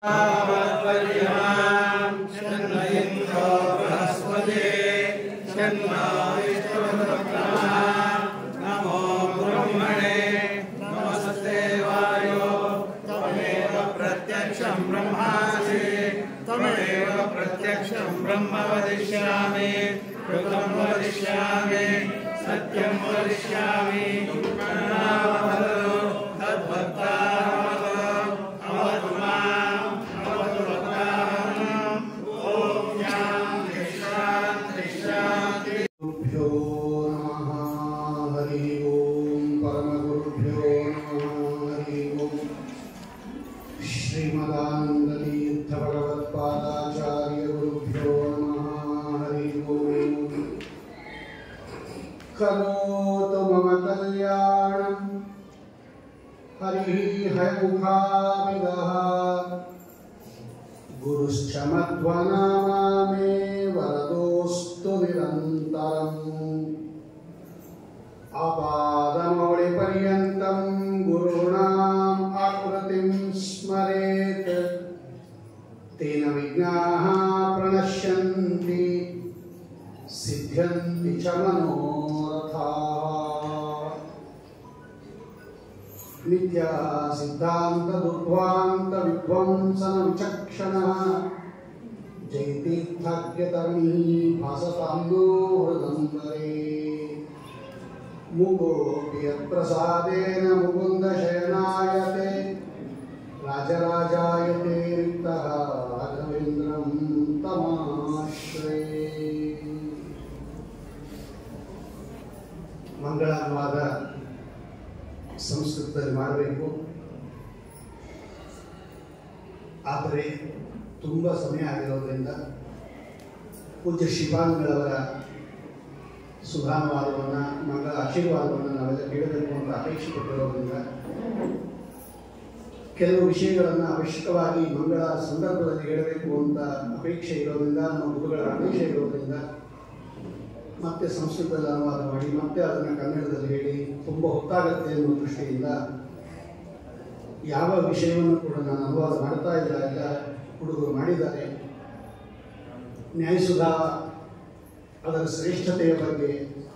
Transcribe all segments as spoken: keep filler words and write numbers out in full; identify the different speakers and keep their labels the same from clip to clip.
Speaker 1: नमो ब्रह्मणे नमस्ते वायो त्वमेव प्रत्यक्षं ब्रह्मासि त्वमेव प्रत्यक्षं ब्रह्म वदिष्यामि कृतं वदिष्यामि सत्यं वदिष्यामि तद्भक्ताः अवतु माम् अवतु भक्ताम् ॐ शान्ति शान्ति शान्ति।
Speaker 2: गुरुभ्यो नमः हरि ओम परमगुरुभ्यो नमः हरि ओम श्रीमदानंदतीर्थ भगवत्पादाचार्य गुरुभ्यो नमः हरि ओम करोतु मम कल्याणं हरिः हयमुखाविदः गुरुश्च मध्वनामे वरदोस्तु निरन्तरम् आपादमौलिपर्यन्तं गुरूणाम् आकृतिं स्मरेत् तेन विघ्नाः प्रणश्यन्ति सिद्ध्यन्ति च मनोरथाः। नित्या सिद्धांत दुर्ध्वांत विध्वंसन विचक्षणः जयतीर्थाख्यतरणि भासतां नो हृदम्बरे मुकोऽपि यत्प्रसादेन मुकुन्दशयनायते राजराजायते रिक्तः राघवेन्द्रं तमाश्रये। ಮಂಗಳವಾದ ಸಂಸ್ಕೃತದಲ್ಲಿ ಮಾಡಬೇಕು, ಆದರೆ ತುಂಬ ಸಮಯ ಆಗಿರೋದ್ರಿಂದ ಪೂಜ್ಯ ಶ್ರೀಪಾದಂಗಳವರ ಸುಧಾನುವಾದವನ್ನು ಮಂಗಳ ಆಶೀರ್ವಾದವನ್ನು ನಾವೆಲ್ಲ ಕೇಳಬೇಕು ಅಂತ ಅಪೇಕ್ಷೆ ಪಟ್ಟಿರೋದ್ರಿಂದ ಕೆಲವು ವಿಷಯಗಳನ್ನು ಅವಶ್ಯಕವಾಗಿ ಮಂಗಳ ಸಂದರ್ಭದಲ್ಲಿ ಹೇಳಬೇಕು ಅಂತ ಅಪೇಕ್ಷೆ ಇರೋದ್ರಿಂದ, ನಮ್ಮ ಗುರುಗಳ ಆದೇಶ ಇರೋದ್ರಿಂದ ಮತ್ತೆ ಸಂಸ್ಕೃತದಲ್ಲಿ ಅನುವಾದ ಮಾಡಿ ಮತ್ತೆ ಅದನ್ನು ಕನ್ನಡದಲ್ಲಿ ಹೇಳಿ ತುಂಬ ಹೊತ್ತಾಗತ್ತೆ ಅನ್ನೋ ದೃಷ್ಟಿಯಿಂದ ಯಾವ ವಿಷಯವನ್ನು ಕೂಡ ನಾನು ಅನುವಾದ ಮಾಡ್ತಾ ಇಲ್ಲ, ಎಲ್ಲ ಹುಡುಗರು ಮಾಡಿದ್ದಾರೆ. ನ್ಯಾಯಸುಧಾ ಅದರ ಶ್ರೇಷ್ಠತೆಯ ಬಗ್ಗೆ,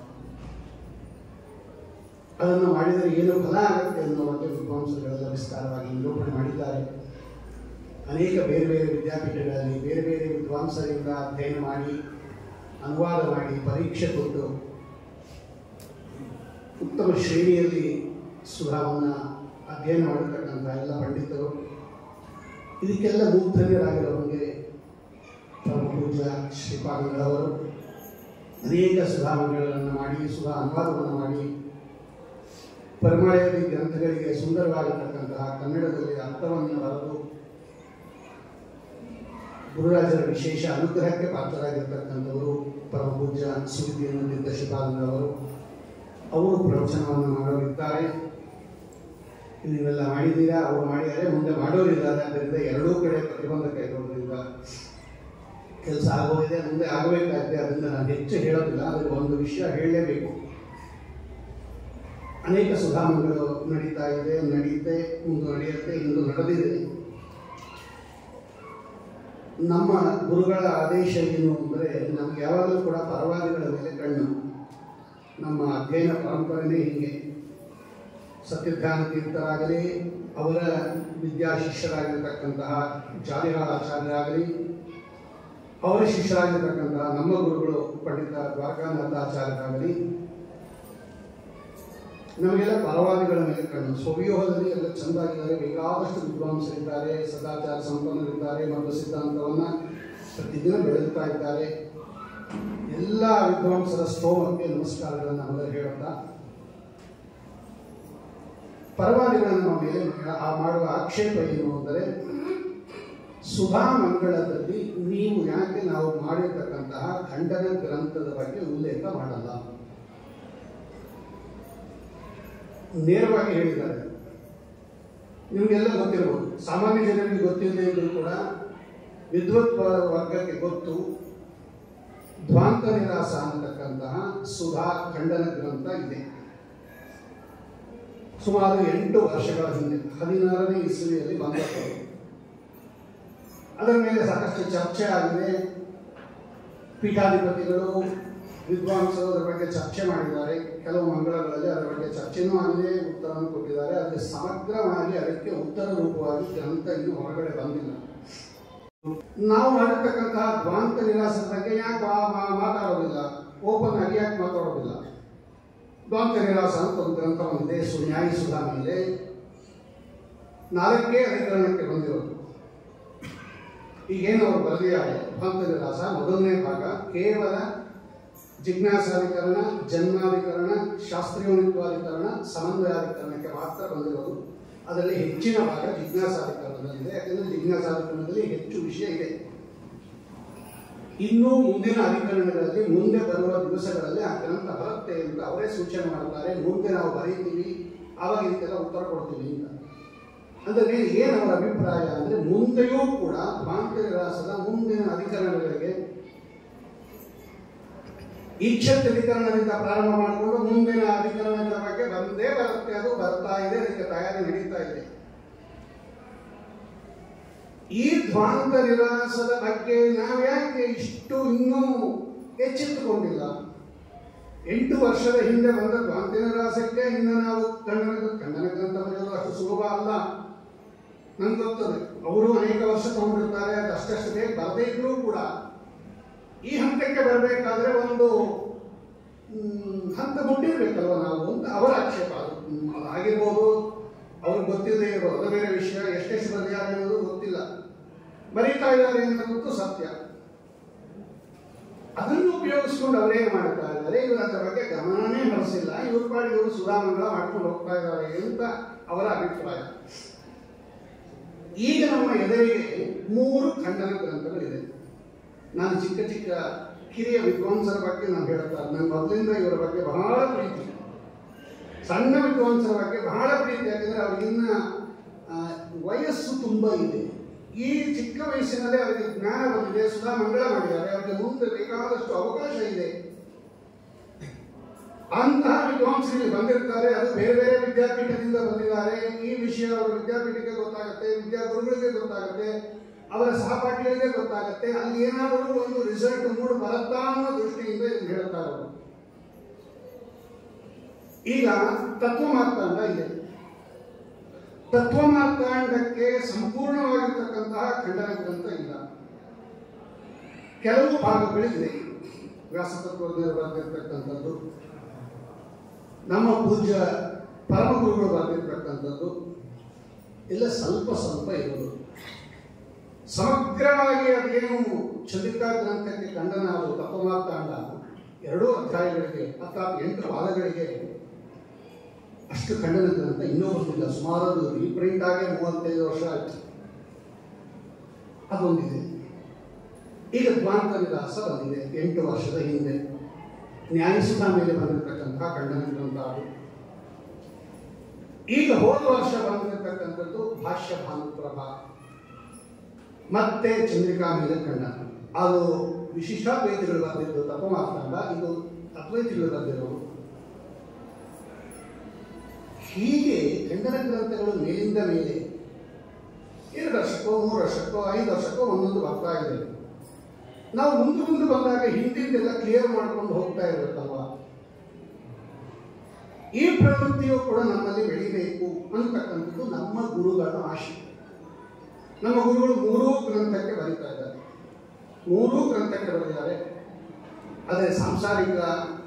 Speaker 2: ಅದನ್ನು ಮಾಡಿದರೆ ಏನು ಫಲ ಆಗುತ್ತೆ ಅನ್ನೋ ಬಗ್ಗೆ ವಿದ್ವಾಂಸಗಳೆಲ್ಲ ವಿಸ್ತಾರವಾಗಿ ನಿರೂಪಣೆ ಮಾಡಿದ್ದಾರೆ. ಅನೇಕ ಬೇರೆ ಬೇರೆ ವಿದ್ಯಾಪೀಠಗಳಲ್ಲಿ ಬೇರೆ ಬೇರೆ ವಿದ್ವಾಂಸರಿಂದ ಅಧ್ಯಯನ ಮಾಡಿ ಅನುವಾದ ಮಾಡಿ ಪರೀಕ್ಷೆ ಕೊಟ್ಟು ಉತ್ತಮ ಶ್ರೇಣಿಯಲ್ಲಿ ಸುಧಾವನ್ನು ಅಧ್ಯಯನ ಮಾಡಿರ್ತಕ್ಕಂಥ ಎಲ್ಲ ಪಂಡಿತರು, ಇದಕ್ಕೆಲ್ಲ ಮೂರ್ಧನ್ಯರಾಗಿರೋರಿಗೆ ಪರಮ ಪೂಜ್ಯ ಶ್ರೀಪಾದಂಗಳವರು ಅನೇಕ ಸುಧಾಮಗಳನ್ನು ಮಾಡಿ ಸುಧಾ ಅನುವಾದವನ್ನು ಮಾಡಿ ಪರಿಮಳದಿ ಗ್ರಂಥಗಳಿಗೆ ಸುಂದರವಾಗಿರ್ತಕ್ಕಂತಹ ಕನ್ನಡದಲ್ಲಿ ಅರ್ಥವನ್ನು ಬರೆದು ಗುರುರಾಜರ ವಿಶೇಷ ಅನುಗ್ರಹಕ್ಕೆ ಪಾತ್ರರಾಗಿರ್ತಕ್ಕಂಥವರು ಪರಮ ಪೂಜ್ಯ ಸುದ್ದಿಯನ್ನುತ್ತಿದ್ದ ಶ್ರೀಪಾದಂಗಳವರು. ಅವರು ಪ್ರವಚನವನ್ನು ಮಾಡೋರಿದ್ದಾರೆ. ನೀವೆಲ್ಲ ಮಾಡಿದ್ದೀರಾ, ಅವರು ಮಾಡಿದ್ದಾರೆ, ಮುಂದೆ ಮಾಡೋರಿದ್ದಾರೆ. ಅದರಿಂದ ಎರಡೂ ಕಡೆ ಪ್ರತಿಬಂಧಕ ಇರೋದ್ರಿಂದ ಕೆಲಸ ಆಗೋದಿದೆ, ಮುಂದೆ ಆಗಬೇಕಾಗಿದೆ. ಅದರಿಂದ ನಾನು ಹೆಚ್ಚು ಹೇಳೋದಿಲ್ಲ, ಅದಕ್ಕೆ ಒಂದು ವಿಷಯ ಹೇಳಲೇಬೇಕು. ಅನೇಕ ಸುಧಾಮಗಳು ನಡೀತಾ ಇದೆ, ನಡೆಯುತ್ತೆ, ಮುಂದೆ ನಡೆಯುತ್ತೆ, ಇಂದು ನಡೆದಿದೆ. ನಮ್ಮ ಗುರುಗಳ ಆದೇಶ ಏನು ಅಂದರೆ, ನಮ್ಗೆ ಯಾವಾಗಲೂ ಕೂಡ ಪರವಾದಿಗಳ ಮೇಲೆ ಕಣ್ಣು. ನಮ್ಮ ಅಧ್ಯಯನ ಪರಂಪರೆನೇ ಹೀಗೆ. ಸತ್ಯಧ್ಯಾನ ತೀರ್ಥರಾಗಲಿ, ಅವರ ವಿದ್ಯಾಶಿಷ್ಯರಾಗಿರ್ತಕ್ಕಂತಹ ಜಾಲಿಹಾಳ ಆಚಾರ್ಯರಾಗಲಿ, ಅವರ ಶಿಷ್ಯರಾಗಿರ್ತಕ್ಕಂತಹ ನಮ್ಮ ಗುರುಗಳು ಪಂಡಿತ ದ್ವಾರಕಾನಾಥಾಚಾರ್ಯರಾಗಲಿ, ನಮಗೆಲ್ಲ ಪರವಾದಿಗಳ ಮೇಲೆ ಕಣ್ಣು. ಸ್ವವ್ಯೂಹದಲ್ಲಿ ಎಲ್ಲ ಚೆಂದಾಗಿದ್ದಾರೆ, ಬೇಕಾದಷ್ಟು ವಿದ್ವಾಂಸರಿದ್ದಾರೆ, ಸದಾಚಾರ ಸಂಪನ್ನರಿದ್ದಾರೆ ಮತ್ತು ಸಿದ್ಧಾಂತವನ್ನು ಪ್ರತಿದಿನ ಬೆಳೆಯುತ್ತಾ ಇದ್ದಾರೆ. ಎಲ್ಲ ವಿದ್ವಾಂಸರ ಸ್ತೋಮಕ್ಕೆ ನಮಸ್ಕಾರಗಳನ್ನು ನಾವೆಲ್ಲ ಹೇಳುತ್ತಾ, ಪರವಾದಿಗಳನ್ನು ನಮ್ಮ ಮೇಲೆ ಆ ಮಾಡುವ ಆಕ್ಷೇಪ ಏನು ಅಂದರೆ, ಸುಧಾ ಮಂಗಳದಲ್ಲಿ ನೀವು ಯಾಕೆ ನಾವು ಮಾಡಿರ್ತಕ್ಕಂತಹ ಖಂಡನ ಗ್ರಂಥದ ಬಗ್ಗೆ ಉಲ್ಲೇಖ ಮಾಡಲ್ಲ? ನೇರವಾಗಿ ಹೇಳಿದ್ದಾರೆ. ನಿಮಗೆಲ್ಲ ಗೊತ್ತಿರಬಹುದು, ಸಾಮಾನ್ಯ ಜನರಿಗೆ ಗೊತ್ತಿಲ್ಲದೆ ಇದ್ರೂ ಕೂಡ ವಿದ್ವತ್ ವರ್ಗಕ್ಕೆ ಗೊತ್ತು. ಧ್ವಾಂತ ನಿರಾಸ ಅನ್ನತಕ್ಕಂತಹ ಸುಧಾ ಖಂಡನ ಗ್ರಂಥ ಇದೆ. ಸುಮಾರು ಎಂಟು ವರ್ಷಗಳ ಹಿಂದೆ ಹದಿನಾರನೇ ಇಸ್ವಿಯಲ್ಲಿ ಬಂದದ್ದು. ಅದರ ಮೇಲೆ ಸಾಕಷ್ಟು ಚರ್ಚೆ ಆಗಿದೆ. ಪೀಠಾಧಿಪತಿಗಳು ವಿದ್ವಾಂಸರು ಅದರ ಬಗ್ಗೆ ಚರ್ಚೆ ಮಾಡಿದ್ದಾರೆ. ಕೆಲವು ಮಂಗಳಗಳಲ್ಲಿ ಅದರ ಬಗ್ಗೆ ಚರ್ಚೆನೂ ಆಗಿದೆ, ಉತ್ತರವನ್ನು ಕೊಟ್ಟಿದ್ದಾರೆ. ಅದಕ್ಕೆ ಸಮಗ್ರವಾಗಿ ಅದಕ್ಕೆ ಉತ್ತರ ರೂಪವಾಗಿ ಗ್ರಂಥ ಇನ್ನೂ ಹೊರಗಡೆ ಬಂದಿಲ್ಲ. ನಾವು ಮಾಡಿರ್ತಕ್ಕಂತಹ ಧ್ವಾಂತ ನಿರಾಸದ ಬಗ್ಗೆ ಯಾಕೆ ಮಾತಾಡೋದಿಲ್ಲ, ಓಪನ್ ಆಗಿ ಯಾಕೆ ಮಾತಾಡೋದಿಲ್ಲ? ಧ್ವಾಂತ ನಿರಾಸ ಅಂತ ಒಂದು ಗ್ರಂಥ ಬಂದಿದೆ, ಸು ನ್ಯಾಯಸುಧಾ ಮೇಲೆ ನಾಲ್ಕೇ ಅಧಿಕರಣಕ್ಕೆ ಬಂದಿರೋದು. ಈಗೇನು ಅವರು ಬರೆದಿದ್ದಾರೆ, ಧ್ವಾಂತ ನಿರಾಸ ಮೊದಲನೇ ಭಾಗ ಕೇವಲ ಜಿಜ್ಞಾಸಾಧಿಕರಣ, ಜನ್ಮಾಧಿಕರಣ, ಶಾಸ್ತ್ರೀಯೋನಿತ್ವಾಧಿಕರಣ, ಸಮನ್ವಯಾಧಿಕರಣಕ್ಕೆ ಮಾತ್ರ ಬಂದಿರೋದು. ಅದರಲ್ಲಿ ಹೆಚ್ಚಿನ ಭಾಗ ಜಿಜ್ಞಾಸಾಧಿಕರಣದಲ್ಲಿದೆ. ಯಾಕೆಂದರೆ ಜಿಜ್ಞಾಸಾಧಿಕರಣದಲ್ಲಿ ಹೆಚ್ಚು ವಿಷಯ ಇದೆ. ಇನ್ನೂ ಮುಂದಿನ ಅಧಿಕರಣಗಳಲ್ಲಿ ಮುಂದೆ ಬರುವ ದಿವಸಗಳಲ್ಲಿ ಆ ಗ್ರಂಥ ಬರುತ್ತೆ ಅಂತ ಅವರೇ ಸೂಚನೆ ಮಾಡ್ತಾರೆ. ಮುಂದೆ ನಾವು ಬರೀತೀವಿ, ಆವಾಗ ಇದಕ್ಕೆಲ್ಲ ಉತ್ತರ ಕೊಡ್ತೀವಿ ಅಂತ. ಅಂದರೆ ಏನು ಅವರ ಅಭಿಪ್ರಾಯ ಅಂದರೆ, ಮುಂದೆಯೂ ಕೂಡ ಧ್ವಾಂತ ನಿರಾಸದ ಮುಂದಿನ ಅಧಿಕರಣಗಳಿಗೆ ಈಕ್ಷತ್ ಅಧಿಕರಣದಿಂದ ಪ್ರಾರಂಭ ಮಾಡಿಕೊಂಡು ಮುಂದಿನ ಅಧಿಕರಣಗಳ ಬಗ್ಗೆ ಬಂದೇ ಬರುತ್ತೆ. ಅದು ಬರ್ತಾ ಇದೆ, ಅದಕ್ಕೆ ತಯಾರಿ ನಡೀತಾ ಇದೆ. ಈ ಧ್ವಾಂತ ನಿರಾಸದ ಬಗ್ಗೆ ನಾವು ಯಾಕೆ ಇಷ್ಟು ಇನ್ನೂ ಎಚ್ಚೆತ್ತುಕೊಂಡಿಲ್ಲ? ಎಂಟು ವರ್ಷದ ಹಿಂದೆ ಬಂದ ಧ್ವಾಂತ ನಿರಾಸಕ್ಕೆ ಇನ್ನು ನಾವು ಖಂಡನ ಖಂಡನ ಗ್ರಂಥ ಬರೆಯೋದು ಅಷ್ಟು ಸುಲಭ ಅಲ್ಲ, ನನ್ಗೆ ಗೊತ್ತದೆ. ಅವರು ಅನೇಕ ವರ್ಷ ತಗೊಂಡಿರ್ತಾರೆ. ಅದು ಅಷ್ಟಷ್ಟು ಬೇಗ ಬರದೇ ಇದ್ರೂ ಕೂಡ ಈ ಹಂತಕ್ಕೆ ಬರಬೇಕಾದ್ರೆ ಒಂದು ಹಂತ ಮುಟ್ಟಿರ್ಬೇಕಲ್ವ ನಾವು ಅಂತ ಅವರ ಆಕ್ಷೇಪ. ಅದು ಅದಾಗಿರ್ಬೋದು, ಅವ್ರಿಗೆ ಗೊತ್ತಿಲ್ಲದೆ ಇರ್ಬೋದು, ಅದು ಬೇರೆ ವಿಷಯ. ಎಷ್ಟೆಷ್ಟು ಬರೆದಿದ್ದಾರೆ ಅನ್ನೋದು ಗೊತ್ತಿಲ್ಲ, ಬರೀತಾ ಇದ್ದಾರೆ ಅನ್ನೋದು ಸತ್ಯ. ಅದನ್ನು ಉಪಯೋಗಿಸ್ಕೊಂಡು ಅವರೇನು ಮಾಡ್ತಾ ಇದ್ದಾರೆ, ಇವರು ಅದರ ಬಗ್ಗೆ ಗಮನನೇ ಹರಿಸಿಲ್ಲ. ಇವ್ರ ಪಾಡಿ ಇವರು ಸುಧಾಮಂಗಳ ಮಾಡ್ಕೊಂಡು ಹೋಗ್ತಾ ಇದ್ದಾರೆ ಅಂತ ಅವರ ಅಭಿಪ್ರಾಯ. ಈಗ ನಮ್ಮ ಎದುರಿಗೆ ಮೂರು ಖಂಡನ ಗ್ರಂಥಗಳಿದೆ. ನಾನು ಚಿಕ್ಕ ಚಿಕ್ಕ ಕಿರಿಯ ವಿದ್ವಾಂಸರ ಬಗ್ಗೆ ನಾನು ಹೇಳ್ತಾರೆ, ನನ್ನ ಮೊದಲಿಂದ ಇವರ ಬಗ್ಗೆ ಬಹಳ ಪ್ರೀತಿ. ಸಣ್ಣ ವಿದ್ವಾಂಸರ ಬಗ್ಗೆ ಬಹಳ ಪ್ರೀತಿ. ಯಾಕೆಂದರೆ ಅವ್ರಿಗಿನ್ನ ವಯಸ್ಸು ತುಂಬ ಇದೆ. ಈ ಚಿಕ್ಕ ವಯಸ್ಸಿನಲ್ಲೇ ಅವರಿಗೆ ಜ್ಞಾನ ಬಂದಿದೆ, ಸುಧಾ ಮಂಗಳ ಮಾಡಿದ್ದಾರೆ. ಅವರಿಗೆ ಮುಂದೆ ಬೇಕಾದಷ್ಟು ಅವಕಾಶ ಇದೆ. ಅಂತಹ ವಿದ್ವಾಂಸರಿಗೆ ಬಂದಿರ್ತಾರೆ. ಅದು ಬೇರೆ ಬೇರೆ ವಿದ್ಯಾಪೀಠದಿಂದ ಬಂದಿದ್ದಾರೆ. ಈ ವಿಷಯ ಅವರ ವಿದ್ಯಾಪೀಠಕ್ಕೆ ಗೊತ್ತಾಗುತ್ತೆ, ವಿದ್ಯಾಗುರುಗಳಿಗೆ ಗೊತ್ತಾಗುತ್ತೆ, ಅವರ ಸಹಪಾಠಿಗಳಿಗೆ ಗೊತ್ತಾಗುತ್ತೆ. ಅಲ್ಲಿ ಏನಾದರೂ ಒಂದು ರಿಸಲ್ಟ್ ಮೂಡು ಬರುತ್ತಾ ಅನ್ನೋ ದೃಷ್ಟಿಯಿಂದ ಇದನ್ನು ಹೇಳ್ತಾ ಇರೋದು. ಈಗ ತತ್ವಮಾರ್ತಾಂಡ ಇದೆ. ತತ್ವಮಾರ್ತಾಂಡಕ್ಕೆ ಸಂಪೂರ್ಣವಾಗಿರ್ತಕ್ಕಂತಹ ಖಂಡನ ಗ್ರಂಥ ಇಲ್ಲ. ಕೆಲವು ಭಾಗಗಳಿದೆ. ವ್ಯಾಸತತ್ವಜ್ಞರು ಬರೆದಿರ್ತಕ್ಕಂಥದ್ದು, ನಮ್ಮ ಪೂಜ್ಯ ಪರಮಗುರುಗಳು ಬರೆದಿರ್ತಕ್ಕಂಥದ್ದು ಎಲ್ಲ ಸ್ವಲ್ಪ ಸ್ವಲ್ಪ ಇರೋದು. ಸಮಗ್ರವಾಗಿ ಅದೇನು ಚಂದ್ರಿಕಾ ಗ್ರಂಥಕ್ಕೆ ಖಂಡನ ಅದು ತತ್ವಮಾರ್ತಾಂಡ ಎರಡೂ ಅಧ್ಯಾಯಗಳಿಗೆ ಅರ್ಥಾತ್ ಎಂಟು ಭಾಗಗಳಿಗೆ ಅಷ್ಟು ಖಂಡನ ಗ್ರಂಥ ಇನ್ನೂ ಬಂದಿಲ್ಲ. ಸುಮಾರು ಅದು ರೀಪ್ರಿಂಟ್ ಆಗಿ ಮೂವತ್ತೈದು ವರ್ಷ ಆಯಿತು. ಅದೊಂದಿದೆ. ಈಗ ಧ್ವಾಂತ ನಿರಾಸ ಬಂದಿದೆ ಎಂಟು ವರ್ಷದ ಹಿಂದೆ. ನ್ಯಾಯಸುಧಾ ಮೇಲೆ ಬಂದಿರತಕ್ಕಂತಹ ಖಂಡನ ಗ್ರಂಥ ಅದು. ಈಗ ಹೋದ ವರ್ಷ ಬಂದಿರತಕ್ಕಂಥದ್ದು ಭಾಷ್ಯ ಭಾನುಪ್ರಭಾ ಮತ್ತೆ ಚಂದ್ರಿಕಾ ಮೇಲೆ ಖಂಡನ. ಅದು ವಿಶಿಷ್ಟಾದ್ವೈತಿಗಳು ಬರೆದಿದ್ದು ತತ್ವಮಾರ್ತಾಂಡ, ಇದು ಅದ್ವೈತಿಗಳು ಬರೆದಿರೋದು. ಹೀಗೆ ಖಂಡನ ಗ್ರಂಥಗಳು ಮೇಲಿಂದ ಮೇಲೆ ಎರಡು ವರ್ಷಕ್ಕೋ ಮೂರು ವರ್ಷಕ್ಕೋ ಐದು ವರ್ಷಕ್ಕೋ ಒಂದೊಂದು ಬರ್ತಾ ಇದೆ. ನಾವು ಮುಂದೆ ಮುಂದೆ ಬಂದಾಗ ಹಿಂದಿಂದೆಲ್ಲ ಕ್ಲಿಯರ್ ಮಾಡ್ಕೊಂಡು ಹೋಗ್ತಾ ಇರಬೇಕಲ್ವಾ? ಈ ಪ್ರವೃತ್ತಿಯು ಕೂಡ ನಮ್ಮಲ್ಲಿ ಬೆಳಿಬೇಕು ಅಂತಕ್ಕಂಥದ್ದು ನಮ್ಮ ಗುರುಗಳ ಆಶೆ. ನಮ್ಮ ಗುರುಗಳು ಮೂರೂ ಗ್ರಂಥಕ್ಕೆ ಬರೀತಾ ಇದ್ದಾರೆ, ಮೂರೂ ಗ್ರಂಥಕ್ಕೆ ಬರೆದಿದ್ದಾರೆ. ಆದರೆ ಸಾಂಸಾರಿಕ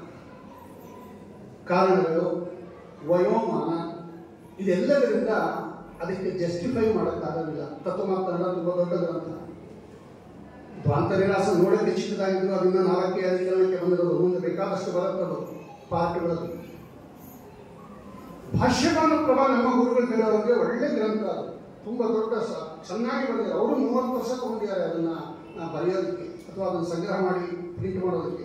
Speaker 2: ಕಾರಣಗಳು, ವಯೋಮಾನ, ಇದೆಲ್ಲದರಿಂದ ಅದಕ್ಕೆ ಜಸ್ಟಿಫೈ ಮಾಡೋಕ್ಕಾಗೋದಿಲ್ಲ. ತತ್ವಮಾರ್ತಾಂಡ ತುಂಬ ದೊಡ್ಡ ಗ್ರಂಥ. ಧ್ವಾಂತ ನಿರಾಸ ನೋಡೋಕ್ಕೆ ಚಿಕ್ಕದಾಗಿದ್ರು, ಅದರಿಂದ ನಾಲ್ಕೇ ಅಧಿಕರಣಕ್ಕೆ ಬಂದಿರೋದು. ಮುಂದೆ ಬೇಕಾದಷ್ಟು ಬರುತ್ತದು ಪಾರ್ಟ್ಗಳಲ್ಲಿ. ಭಾಷ್ಯಭಾನುಪ್ರಭಾ ನಮ್ಮ ಗುರುಗಳು ಹೇಳೋರಿಗೆ ಒಳ್ಳೆ ಗ್ರಂಥ, ಅದು ತುಂಬ ದೊಡ್ಡ ಚೆನ್ನಾಗಿ ಬರೆದಿದ್ದಾರೆ. ಅವರು ಮೂವತ್ತು ವರ್ಷ ತಗೊಂಡಿದ್ದಾರೆ ಅದನ್ನು ಬರೆಯೋದಕ್ಕೆ ಅಥವಾ ಅದನ್ನು ಸಂಗ್ರಹ ಮಾಡಿ ಪ್ರಿಂಟ್ ಮಾಡೋದಕ್ಕೆ.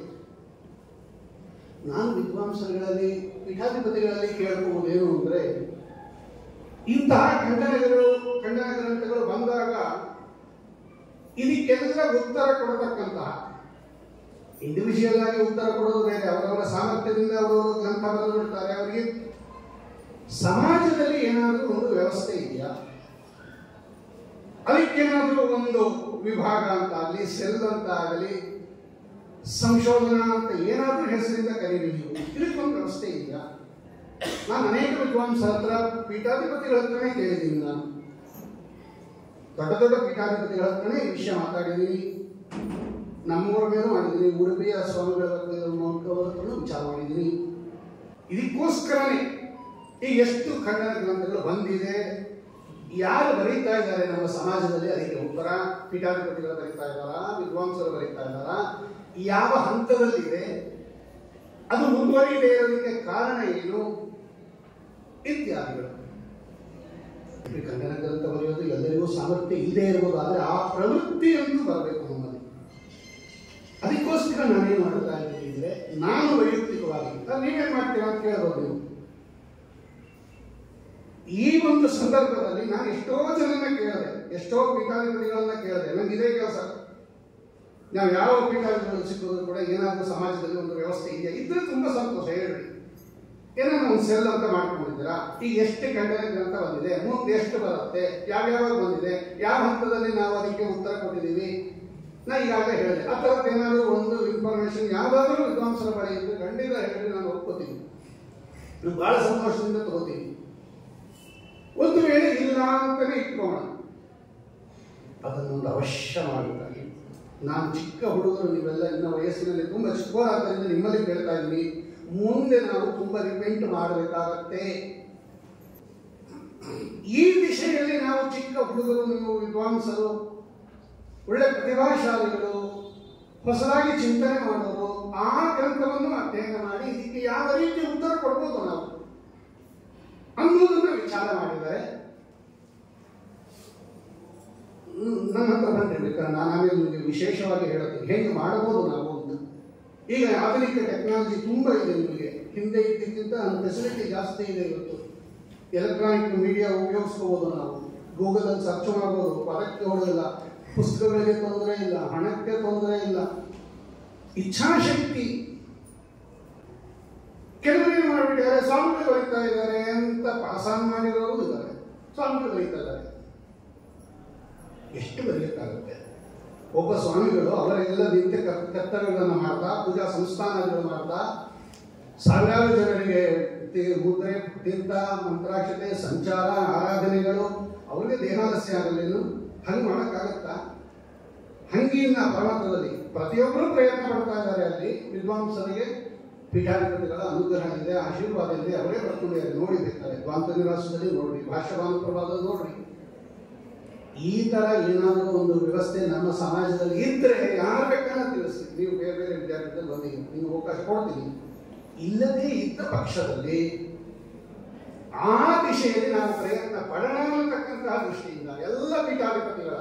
Speaker 2: ನಾನು ವಿದ್ವಾಂಸಗಳಲ್ಲಿ ಪೀಠಾಧಿಪತಿಗಳಲ್ಲಿ ಕೇಳ್ಕೊಳ್ಳುವುದೇನು ಅಂದರೆ, ಇಂತಹ ಖಂಡನಗಳು ಖಂಡನ ಗ್ರಂಥಗಳು ಬಂದಾಗ ಇದಕ್ಕೆಲ್ಲ ಉತ್ತರ ಕೊಡತಕ್ಕಂತಹ, ಇಂಡಿವಿಜುವಲ್ ಆಗಿ ಉತ್ತರ ಕೊಡೋದು ಬೇರೆ, ಅವರವರ ಸಾಮರ್ಥ್ಯದಿಂದ ಅವರವರು ಗ್ರಂಥ ಬರೆದಿರ್ತಾರೆ. ಅವರಿಗೆ ಸಮಾಜದಲ್ಲಿ ಏನಾದರೂ ಒಂದು ವ್ಯವಸ್ಥೆ ಇದೆಯಾ, ಅದಕ್ಕೇನಾದರೂ ಒಂದು ವಿಭಾಗ ಅಂತ ಆಗಲಿ, ಸೆಲ್ ಅಂತ ಆಗಲಿ, ಸಂಶೋಧನಾ ಅಂತ ಏನಾದರೂ ಹೆಸರಿಂದ ಕರೀರಿ ನೀವು, ಇದಕ್ಕೊಂದು ವ್ಯವಸ್ಥೆ ಇಲ್ಲ. ನಾನು ಅನೇಕ ವಿದ್ವಾಂಸರ ಹತ್ರ, ಪೀಠಾಧಿಪತಿಗಳ ಹತ್ರನೇ ಕೇಳಿದ್ದೀನಿ. ನಾನು ದೊಡ್ಡ ದೊಡ್ಡ ಪೀಠಾಧಿಪತಿಗಳ ಹತ್ರನೇ ಈ ವಿಷಯ ಮಾತಾಡಿದ್ದೀನಿ. ನಮ್ಮೂರ ಮೇಲೂ ಮಾಡಿದ್ದೀನಿ, ಉಡುಪಿಯ ಸ್ವಾಮಿಗಳ ಹತ್ರನೂ ವಿಚಾರ ಮಾಡಿದ್ದೀನಿ. ಇದಕ್ಕೋಸ್ಕರನೇ ಈ ಎಷ್ಟು ಖಂಡನ ಗ್ರಂಥಗಳು ಬಂದಿದೆ, ಯಾರು ಬರೀತಾ ಇದ್ದಾರೆ ನಮ್ಮ ಸಮಾಜದಲ್ಲಿ, ಅದಕ್ಕೆ ಉತ್ತರ ಪೀಠಾಧಿಪತಿಗಳು ಬರೀತಾ ಇದ್ದಾರಾ, ವಿದ್ವಾಂಸರು ಬರೀತಾ ಇದ್ದಾರಾ, ಯಾವ ಹಂತದಲ್ಲಿದೆ, ಅದು ಮುಂದುವರಿಯದೇ ಇರೋದಕ್ಕೆ ಕಾರಣ ಏನು ಇತ್ಯಾದಿಗಳು. ಖಂಡನ ಗ್ರಂಥ ಬರೆಯೋದು ಎಲ್ಲರಿಗೂ ಸಾಮರ್ಥ್ಯ ಇಲ್ಲದೆ ಇರ್ಬೋದು, ಆದರೆ ಆ ಪ್ರವೃತ್ತಿ ಅಂತೂ ಬರಬೇಕು ನಮ್ಮಲ್ಲಿ. ಅದಕ್ಕೋಸ್ಕರ ನಾನೇನು ಮಾಡ್ತಾ ಇದ್ದೀನಿ, ನಾನು ವೈಯಕ್ತಿಕವಾಗಿ ನೀವೇನ್ ಮಾಡ್ತೀರಾ ಅಂತ ಕೇಳಬಹುದು ನೀವು. ಈ ಒಂದು ಸಂದರ್ಭದಲ್ಲಿ ನಾನು ಎಷ್ಟೋ ಜನನ್ನ ಕೇಳಿದೆ, ಎಷ್ಟೋ ಪೀಠಾಧಿಪತಿಗಳನ್ನ ಕೇಳಿದೆ. ನಂಗೆ ಇದೇ ಕೆಲಸ. ನಾವು ಯಾವ ಪೀಠಾಧಿಪತಿಗಳು ಸಿಕ್ಕೋದು ಕೂಡ ಏನಾದರೂ ಸಮಾಜದಲ್ಲಿ ಒಂದು ವ್ಯವಸ್ಥೆ ಇದೆಯಾ, ಇದ್ರೆ ತುಂಬಾ ಸಂತೋಷ, ಹೇಳ್ರಿ. ಏನಾದ್ರು ಒಂದು ಸೆಲ್ ಅಂತ ಮಾಡ್ಕೊಂಡಿದ್ದೀರಾ, ಈಗ ಎಷ್ಟು ಖಂಡನ ಗ್ರಂಥ ಬಂದಿದೆ, ಮುಂದೆ ಎಷ್ಟು ಬರುತ್ತೆ, ಯಾವ್ಯಾವಾಗ ಬಂದಿದೆ, ಯಾವ ಹಂತದಲ್ಲಿ ನಾವು ಅದಕ್ಕೆ ಉತ್ತರ ಕೊಟ್ಟಿದ್ದೀವಿ, ನಾ ಈಗಾಗಲೇ ಹೇಳಿದೆ. ಆ ಥರದ್ದು ಏನಾದರೂ ಒಂದು ಇನ್ಫಾರ್ಮೇಶನ್ ಯಾವುದಾದ್ರೂ ವಿದ್ವಾಂಸರ ಬಳಿ ಇದ್ರೆ ಖಂಡಿತ ಹೇಳಿ ನಾನು ಒಪ್ಕೋತೀನಿ, ನಾನು ಬಹಳ ಸಂತೋಷದಿಂದ ತಗೋತೀನಿ. ಒಂದು ವೇಳೆ ಇಲ್ಲ ಅಂತಾನೆ ಇಟ್ಕೋಣ, ಅದನ್ನೊಂದು ಅವಶ್ಯ ಮಾಡುತ್ತಾರೆ. ನಾನು ಚಿಕ್ಕ ಹುಡುಗರು, ನೀವೆಲ್ಲ ಇನ್ನ ವಯಸ್ಸಿನಲ್ಲಿ ತುಂಬಾ ಚಿಕ್ಕವರಾದ್ದರಿಂದ ನಿಮ್ಮಲ್ಲಿ ಕೇಳ್ತಾ ಇದ್ದೀನಿ, ಮುಂದೆ ನಾವು ತುಂಬಾ ರಿಪೆಂಟ್ ಮಾಡಬೇಕಾಗತ್ತೆ. ಈ ವಿಷಯದಲ್ಲಿ ನಾವು ಚಿಕ್ಕ ಹುಡುಗರು, ನೀವು ವಿದ್ವಾಂಸರು, ಒಳ್ಳೆ ಪ್ರತಿಭಾಶಾಲಿಗಳು, ಹೊಸದಾಗಿ ಚಿಂತನೆ ಮಾಡೋರು, ಆ ಗ್ರಂಥವನ್ನು ಅಧ್ಯಯನ ಮಾಡಿ ಇದಕ್ಕೆ ಯಾವ ರೀತಿ ಉತ್ತರ ಕೊಡ್ಬೋದು ನಾವು ಅನ್ನೋದನ್ನ ವಿಚಾರ ಮಾಡಿದರೆ ನನ್ನ ಹತ್ರ ಬಂದಿರ್ಬೇಕಾದ್ರೆ ನಾನು ಆಮೇಲೆ ನಿಮಗೆ ವಿಶೇಷವಾಗಿ ಹೇಳುತ್ತೀನಿ ಹೇಗೆ ಮಾಡಬಹುದು ನಾವು ಅಂತ. ಈಗ ಆಧುನಿಕ ಟೆಕ್ನಾಲಜಿ ತುಂಬ ಇದೆ, ನಿಮಗೆ ಹಿಂದೆ ಇದ್ದಕ್ಕಿಂತ ಫೆಸಿಲಿಟಿ ಜಾಸ್ತಿ ಇದೆ. ಇವತ್ತು ಎಲೆಕ್ಟ್ರಾನಿಕ್ ಮೀಡಿಯಾ ಉಪಯೋಗಿಸ್ಕೋಬಹುದು, ನಾವು ಗೂಗಲಲ್ಲಿ ಸರ್ಚ್ ಮಾಡಬಹುದು, ಪದಕ್ಕೆ ಹೊಡೆದಿಲ್ಲ, ಪುಸ್ತಕಗಳಿಗೆ ತೊಂದರೆ ಇಲ್ಲ, ಹಣಕ್ಕೆ ತೊಂದರೆ ಇಲ್ಲ, ಇಚ್ಛಾಶಕ್ತಿ. ಕೆಲವರು ಏನು ಮಾಡಿಬಿಟ್ಟಿದ್ದಾರೆ, ಸ್ವಾಮಿಗಳು ಬರೀತಾ ಇದ್ದಾರೆ ಅಂತ ಪಾಸಾನ್ ಮಾಡಿರೋರು ಇದ್ದಾರೆ, ಸ್ವಾಮಿಗಳು ಬರೀತಾ ಇದ್ದಾರೆ. ಎಷ್ಟು ಬರೆಯಕ್ಕಾಗುತ್ತೆ? ಒಬ್ಬ ಸ್ವಾಮಿಗಳು ಅವರೆಲ್ಲ ನಿತ್ಯ ಕರ್ತವ್ಯಗಳನ್ನು ಮಾಡ್ತಾ, ಪೂಜಾ ಸಂಸ್ಥಾನಗಳು ಮಾಡ್ತಾ, ಸಾವಿರಾರು ಜನರಿಗೆ ಮುದ್ರೆ, ತೀರ್ಥ, ಮಂತ್ರಾಕ್ಷತೆ, ಸಂಚಾರ, ಆರಾಧನೆಗಳು, ಅವ್ರಿಗೆ ದೇಹಾಲಸ್ಯ ಆಗಲೇನು? ಹಂಗೆ ಮಾಡೋಕ್ಕಾಗತ್ತಾ? ಹಂಗಿನ ಪರಮಾರ್ಥದಲ್ಲಿ ಪ್ರತಿಯೊಬ್ಬರು ಪ್ರಯತ್ನ ಪಡ್ತಾ ಇದ್ದಾರೆ. ಅಲ್ಲಿ ವಿದ್ವಾಂಸರಿಗೆ ಪೀಠಾಧಿಪತಿಗಳ ಅನುಗ್ರಹ ಇದೆ, ಆಶೀರ್ವಾದ ಇದೆ, ಅವರೇ ಬರ್ಕೊಂಡಿದ್ದಾರೆ. ನೋಡಿಬೇಕಾದ್ರೆ ದ್ವಾಂತ ನಿವಾಸದಲ್ಲಿ ನೋಡ್ರಿ, ಭಾಷ್ಯಭಾನುಪ್ರಭಾದ ನೋಡ್ರಿ. ಈ ತರ ಏನಾದರೂ ಒಂದು ವ್ಯವಸ್ಥೆ ನಮ್ಮ ಸಮಾಜದಲ್ಲಿ ಇದ್ರೆ ಯಾರು ಬೇಕಾದ್ರೆ ತಿಳಿಸಿ. ನೀವು ಬೇರೆ ಬೇರೆ ವಿದ್ಯಾರ್ಥಿಗಳು ಬಂದಿದ್ದೀವಿ, ನೀವು ಅವಕಾಶ ಕೊಡ್ತೀನಿ. ಇಲ್ಲದೇ ಇದ್ದ ಪಕ್ಷದಲ್ಲಿ ಆ ದಿಶೆಯಲ್ಲಿ ನಾವು ಪ್ರಯತ್ನ ಪಡೋಣ ಅನ್ನತಕ್ಕಂತಹ ದೃಷ್ಟಿಯಿಂದ ಎಲ್ಲ ಪೀಠಾಧಿಪತಿಗಳ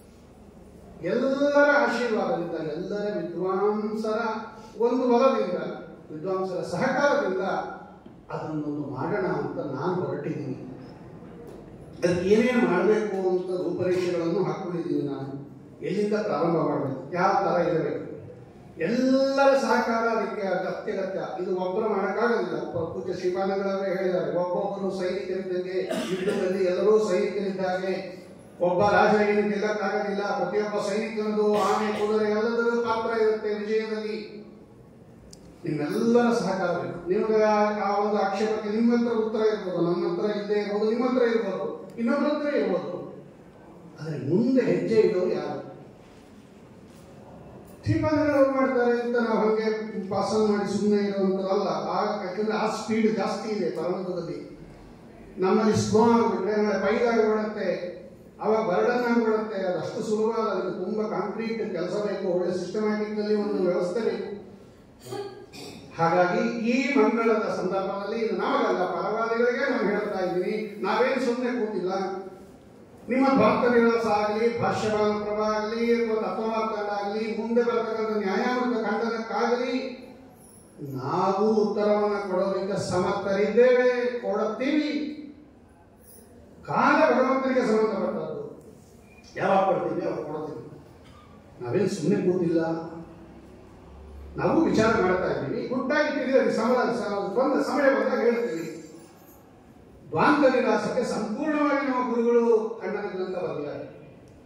Speaker 2: ಎಲ್ಲರ ಆಶೀರ್ವಾದದಿಂದ, ಎಲ್ಲರ ವಿದ್ವಾಂಸರ ಒಂದು ಬಲದಿಂದ, ವಿದ್ವಾಂಸರ ಸಹಕಾರದಿಂದ ಅದನ್ನೊಂದು ಮಾಡೋಣ ಅಂತ ನಾನು ಹೊರಟಿದ್ದೀನಿ. ಅದಕ್ಕೆ ಏನೇನು ಮಾಡಬೇಕು ಅಂತ ರೂಪರೇಷೆಗಳನ್ನು ಹಾಕೊಂಡಿದ್ದೀನಿ. ನಾನು ಎಲ್ಲಿಂದ ಪ್ರಾರಂಭ ಮಾಡಬೇಕು, ಯಾವ ಥರ ಇರಬೇಕು, ಎಲ್ಲರ ಸಹಕಾರ ಅದಕ್ಕೆ ಅತ್ಯಗತ್ಯ. ಇದು ಒಬ್ಬರು ಮಾಡೋಕ್ಕಾಗಲಿಲ್ಲ. ಪೂಜ್ಯ ಶ್ರೀಪಾದಂಗಳವರೇ ಹೇಳಿದ್ದಾರೆ, ಒಬ್ಬೊಬ್ಬರು ಸೈನಿಕರಿದ್ದಂಗೆ, ಯುದ್ಧದಲ್ಲಿ ಎಲ್ಲರೂ ಸೈನಿಕರಿದ್ದಾಗೆ, ಒಬ್ಬ ರಾಜ ಏನು ಗೆಲ್ಲಕ್ಕಾಗೋದಿಲ್ಲ. ಪ್ರತಿಯೊಬ್ಬ ಸೈನಿಕನದು ಆನೆ, ಕುದುರೆ ಎಲ್ಲದರ ಪಾತ್ರ ಇರುತ್ತೆ ವಿಜಯದಲ್ಲಿ. ನಿಮ್ಮೆಲ್ಲರ ಸಹಕಾರ ಬೇಕು. ನಿಮಗೆ ಆ ಒಂದು ಆಕ್ಷೇಪಕ್ಕೆ ನಿಮ್ಮ ಹತ್ರ ಉತ್ತರ ಇರ್ಬೋದು, ನಮ್ಮ ಹತ್ರ ಇಲ್ಲದೆ ಇರ್ಬೋದು, ನಿಮ್ಮ ಹತ್ರ ಇರ್ಬೋದು, ಇನ್ನೊಬ್ಬರ ಹತ್ರ ಇರ್ಬೋದು. ಆದರೆ ಮುಂದೆ ಹೆಜ್ಜೆ ಇಡೋರು ಯಾರು? ಶ್ರೀಪಾದಂಗಳವರು ಮಾಡ್ತಾರೆ ಅಂತ ನಾವು ಹಂಗೆ ಪಾಸನ್ ಮಾಡಿ ಸುಮ್ಮನೆ ಇರುವಂಥದ್ದಲ್ಲ. ಆ ಯಾಕಂದ್ರೆ ಆ ಸ್ಪೀಡ್ ಜಾಸ್ತಿ ಇದೆ ಪರ್ವತದಲ್ಲಿ. ನಮ್ಮಲ್ಲಿ ಸ್ಲೋ ಆಗಿಬಿಟ್ರೆ ನಾಳೆ ಪೈದಾಗಿಬಿಡುತ್ತೆ, ಅವಾಗ ಬರ್ಡನ್ ಆಗಿಬಿಡುತ್ತೆ. ಅದಷ್ಟು ಸುಲಭ ಅಲ್ಲ. ಅದಕ್ಕೆ ತುಂಬ ಕಾಂಕ್ರೀಟ್ ಕೆಲಸ ಬೇಕು, ಒಳ್ಳೆ ಸಿಸ್ಟಮ್ಯಾಟಿಕ್ ಅಲ್ಲಿ ಒಂದು ವ್ಯವಸ್ಥೆ ಬೇಕು. ಹಾಗಾಗಿ ಈ ಮಂಗಳದ ಸಂದರ್ಭದಲ್ಲಿ ನಮಗಲ್ಲ, ಪರವಾದಿಗಳಿಗೆ ನಾನು ಹೇಳ್ತಾ ಇದ್ದೀನಿ, ನಾವೇನು ಸುಮ್ಮನೆ ಕೂತಿಲ್ಲ. ನಿಮ್ಮ ದ್ವಾಂತನಿವಾಸ ಆಗಲಿ, ಭಾಷ್ಯಭಾನುಪ್ರಭ ಆಗಲಿ, ಅಥವಾ ತತ್ವಮಾರ್ತಾಂಡ ಆಗಲಿ, ಮುಂದೆ ಬರ್ತಕ್ಕಂಥ ನ್ಯಾಯಾಮೃತ ಖಂಡನಕ್ಕಾಗಲಿ ನಾವು ಉತ್ತರವನ್ನು ಕೊಡೋದಕ್ಕೆ ಸಮರ್ಥರಿದ್ದೇವೆ, ಕೊಡುತ್ತೀವಿ. ಕಾಲ ಭಗವಂತನಿಗೆ ಸಂಬಂಧಪಟ್ಟದ್ದು. ಯಾವಾಗ ಕೊಡ್ತೀವಿ ಅವಾಗ ಕೊಡ್ತೀವಿ. ನಾವೇನು ಸುಮ್ಮನೆ ಕೂತಿಲ್ಲ, ನಾವು ವಿಚಾರ ಮಾಡ್ತಾ ಇದ್ದೀವಿ. ಗುಟ್ಟಾಗಿಟ್ಟಿದ್ದೀವಿ, ಸಮಯ ಬಂದ ಸಮಯ ಬಂದಾಗ ಹೇಳ್ತೀವಿ. ದ್ವಾಂತ ನಿರಾಸಕ್ಕೆ ಸಂಪೂರ್ಣವಾಗಿ ನಮ್ಮ ಗುರುಗಳು ಖಂಡನ ಗ್ರಂಥ ಬರೆದಿದ್ದಾರೆ.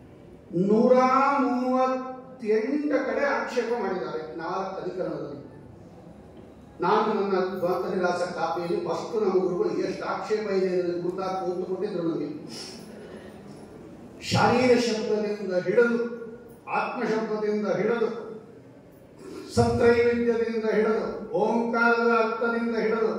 Speaker 2: ನೂರ ಮೂವತ್ತೆಂಟು ಕಡೆ ಆಕ್ಷೇಪ ಮಾಡಿದ್ದಾರೆ ನಾಲ್ಕು ಅಧಿಕರಣದಲ್ಲಿ. ನಾನು ನನ್ನ ದ್ವಂತನಿರಾಸ ಕಾಪಿಯಲ್ಲಿ ಫಸ್ಟ್ ನಮ್ಮ ಗುರುಗಳು ಎಷ್ಟು ಆಕ್ಷೇಪ ಇದೆ ಗುರುತಾಗಿ ಕೂತು ಕೊಟ್ಟಿದ್ರು ನಮಗೆ. ಶಾರೀರ ಶಬ್ದದಿಂದ ಹಿಡಿದು, ಆತ್ಮ ಶಬ್ದದಿಂದ ಹಿಡಿದು, ಸತ್ರೈವಿಧ್ಯದಿಂದ ಹಿಡಿದು, ಓಂಕಾರದ ಅರ್ಥದಿಂದ ಹಿಡಿದು,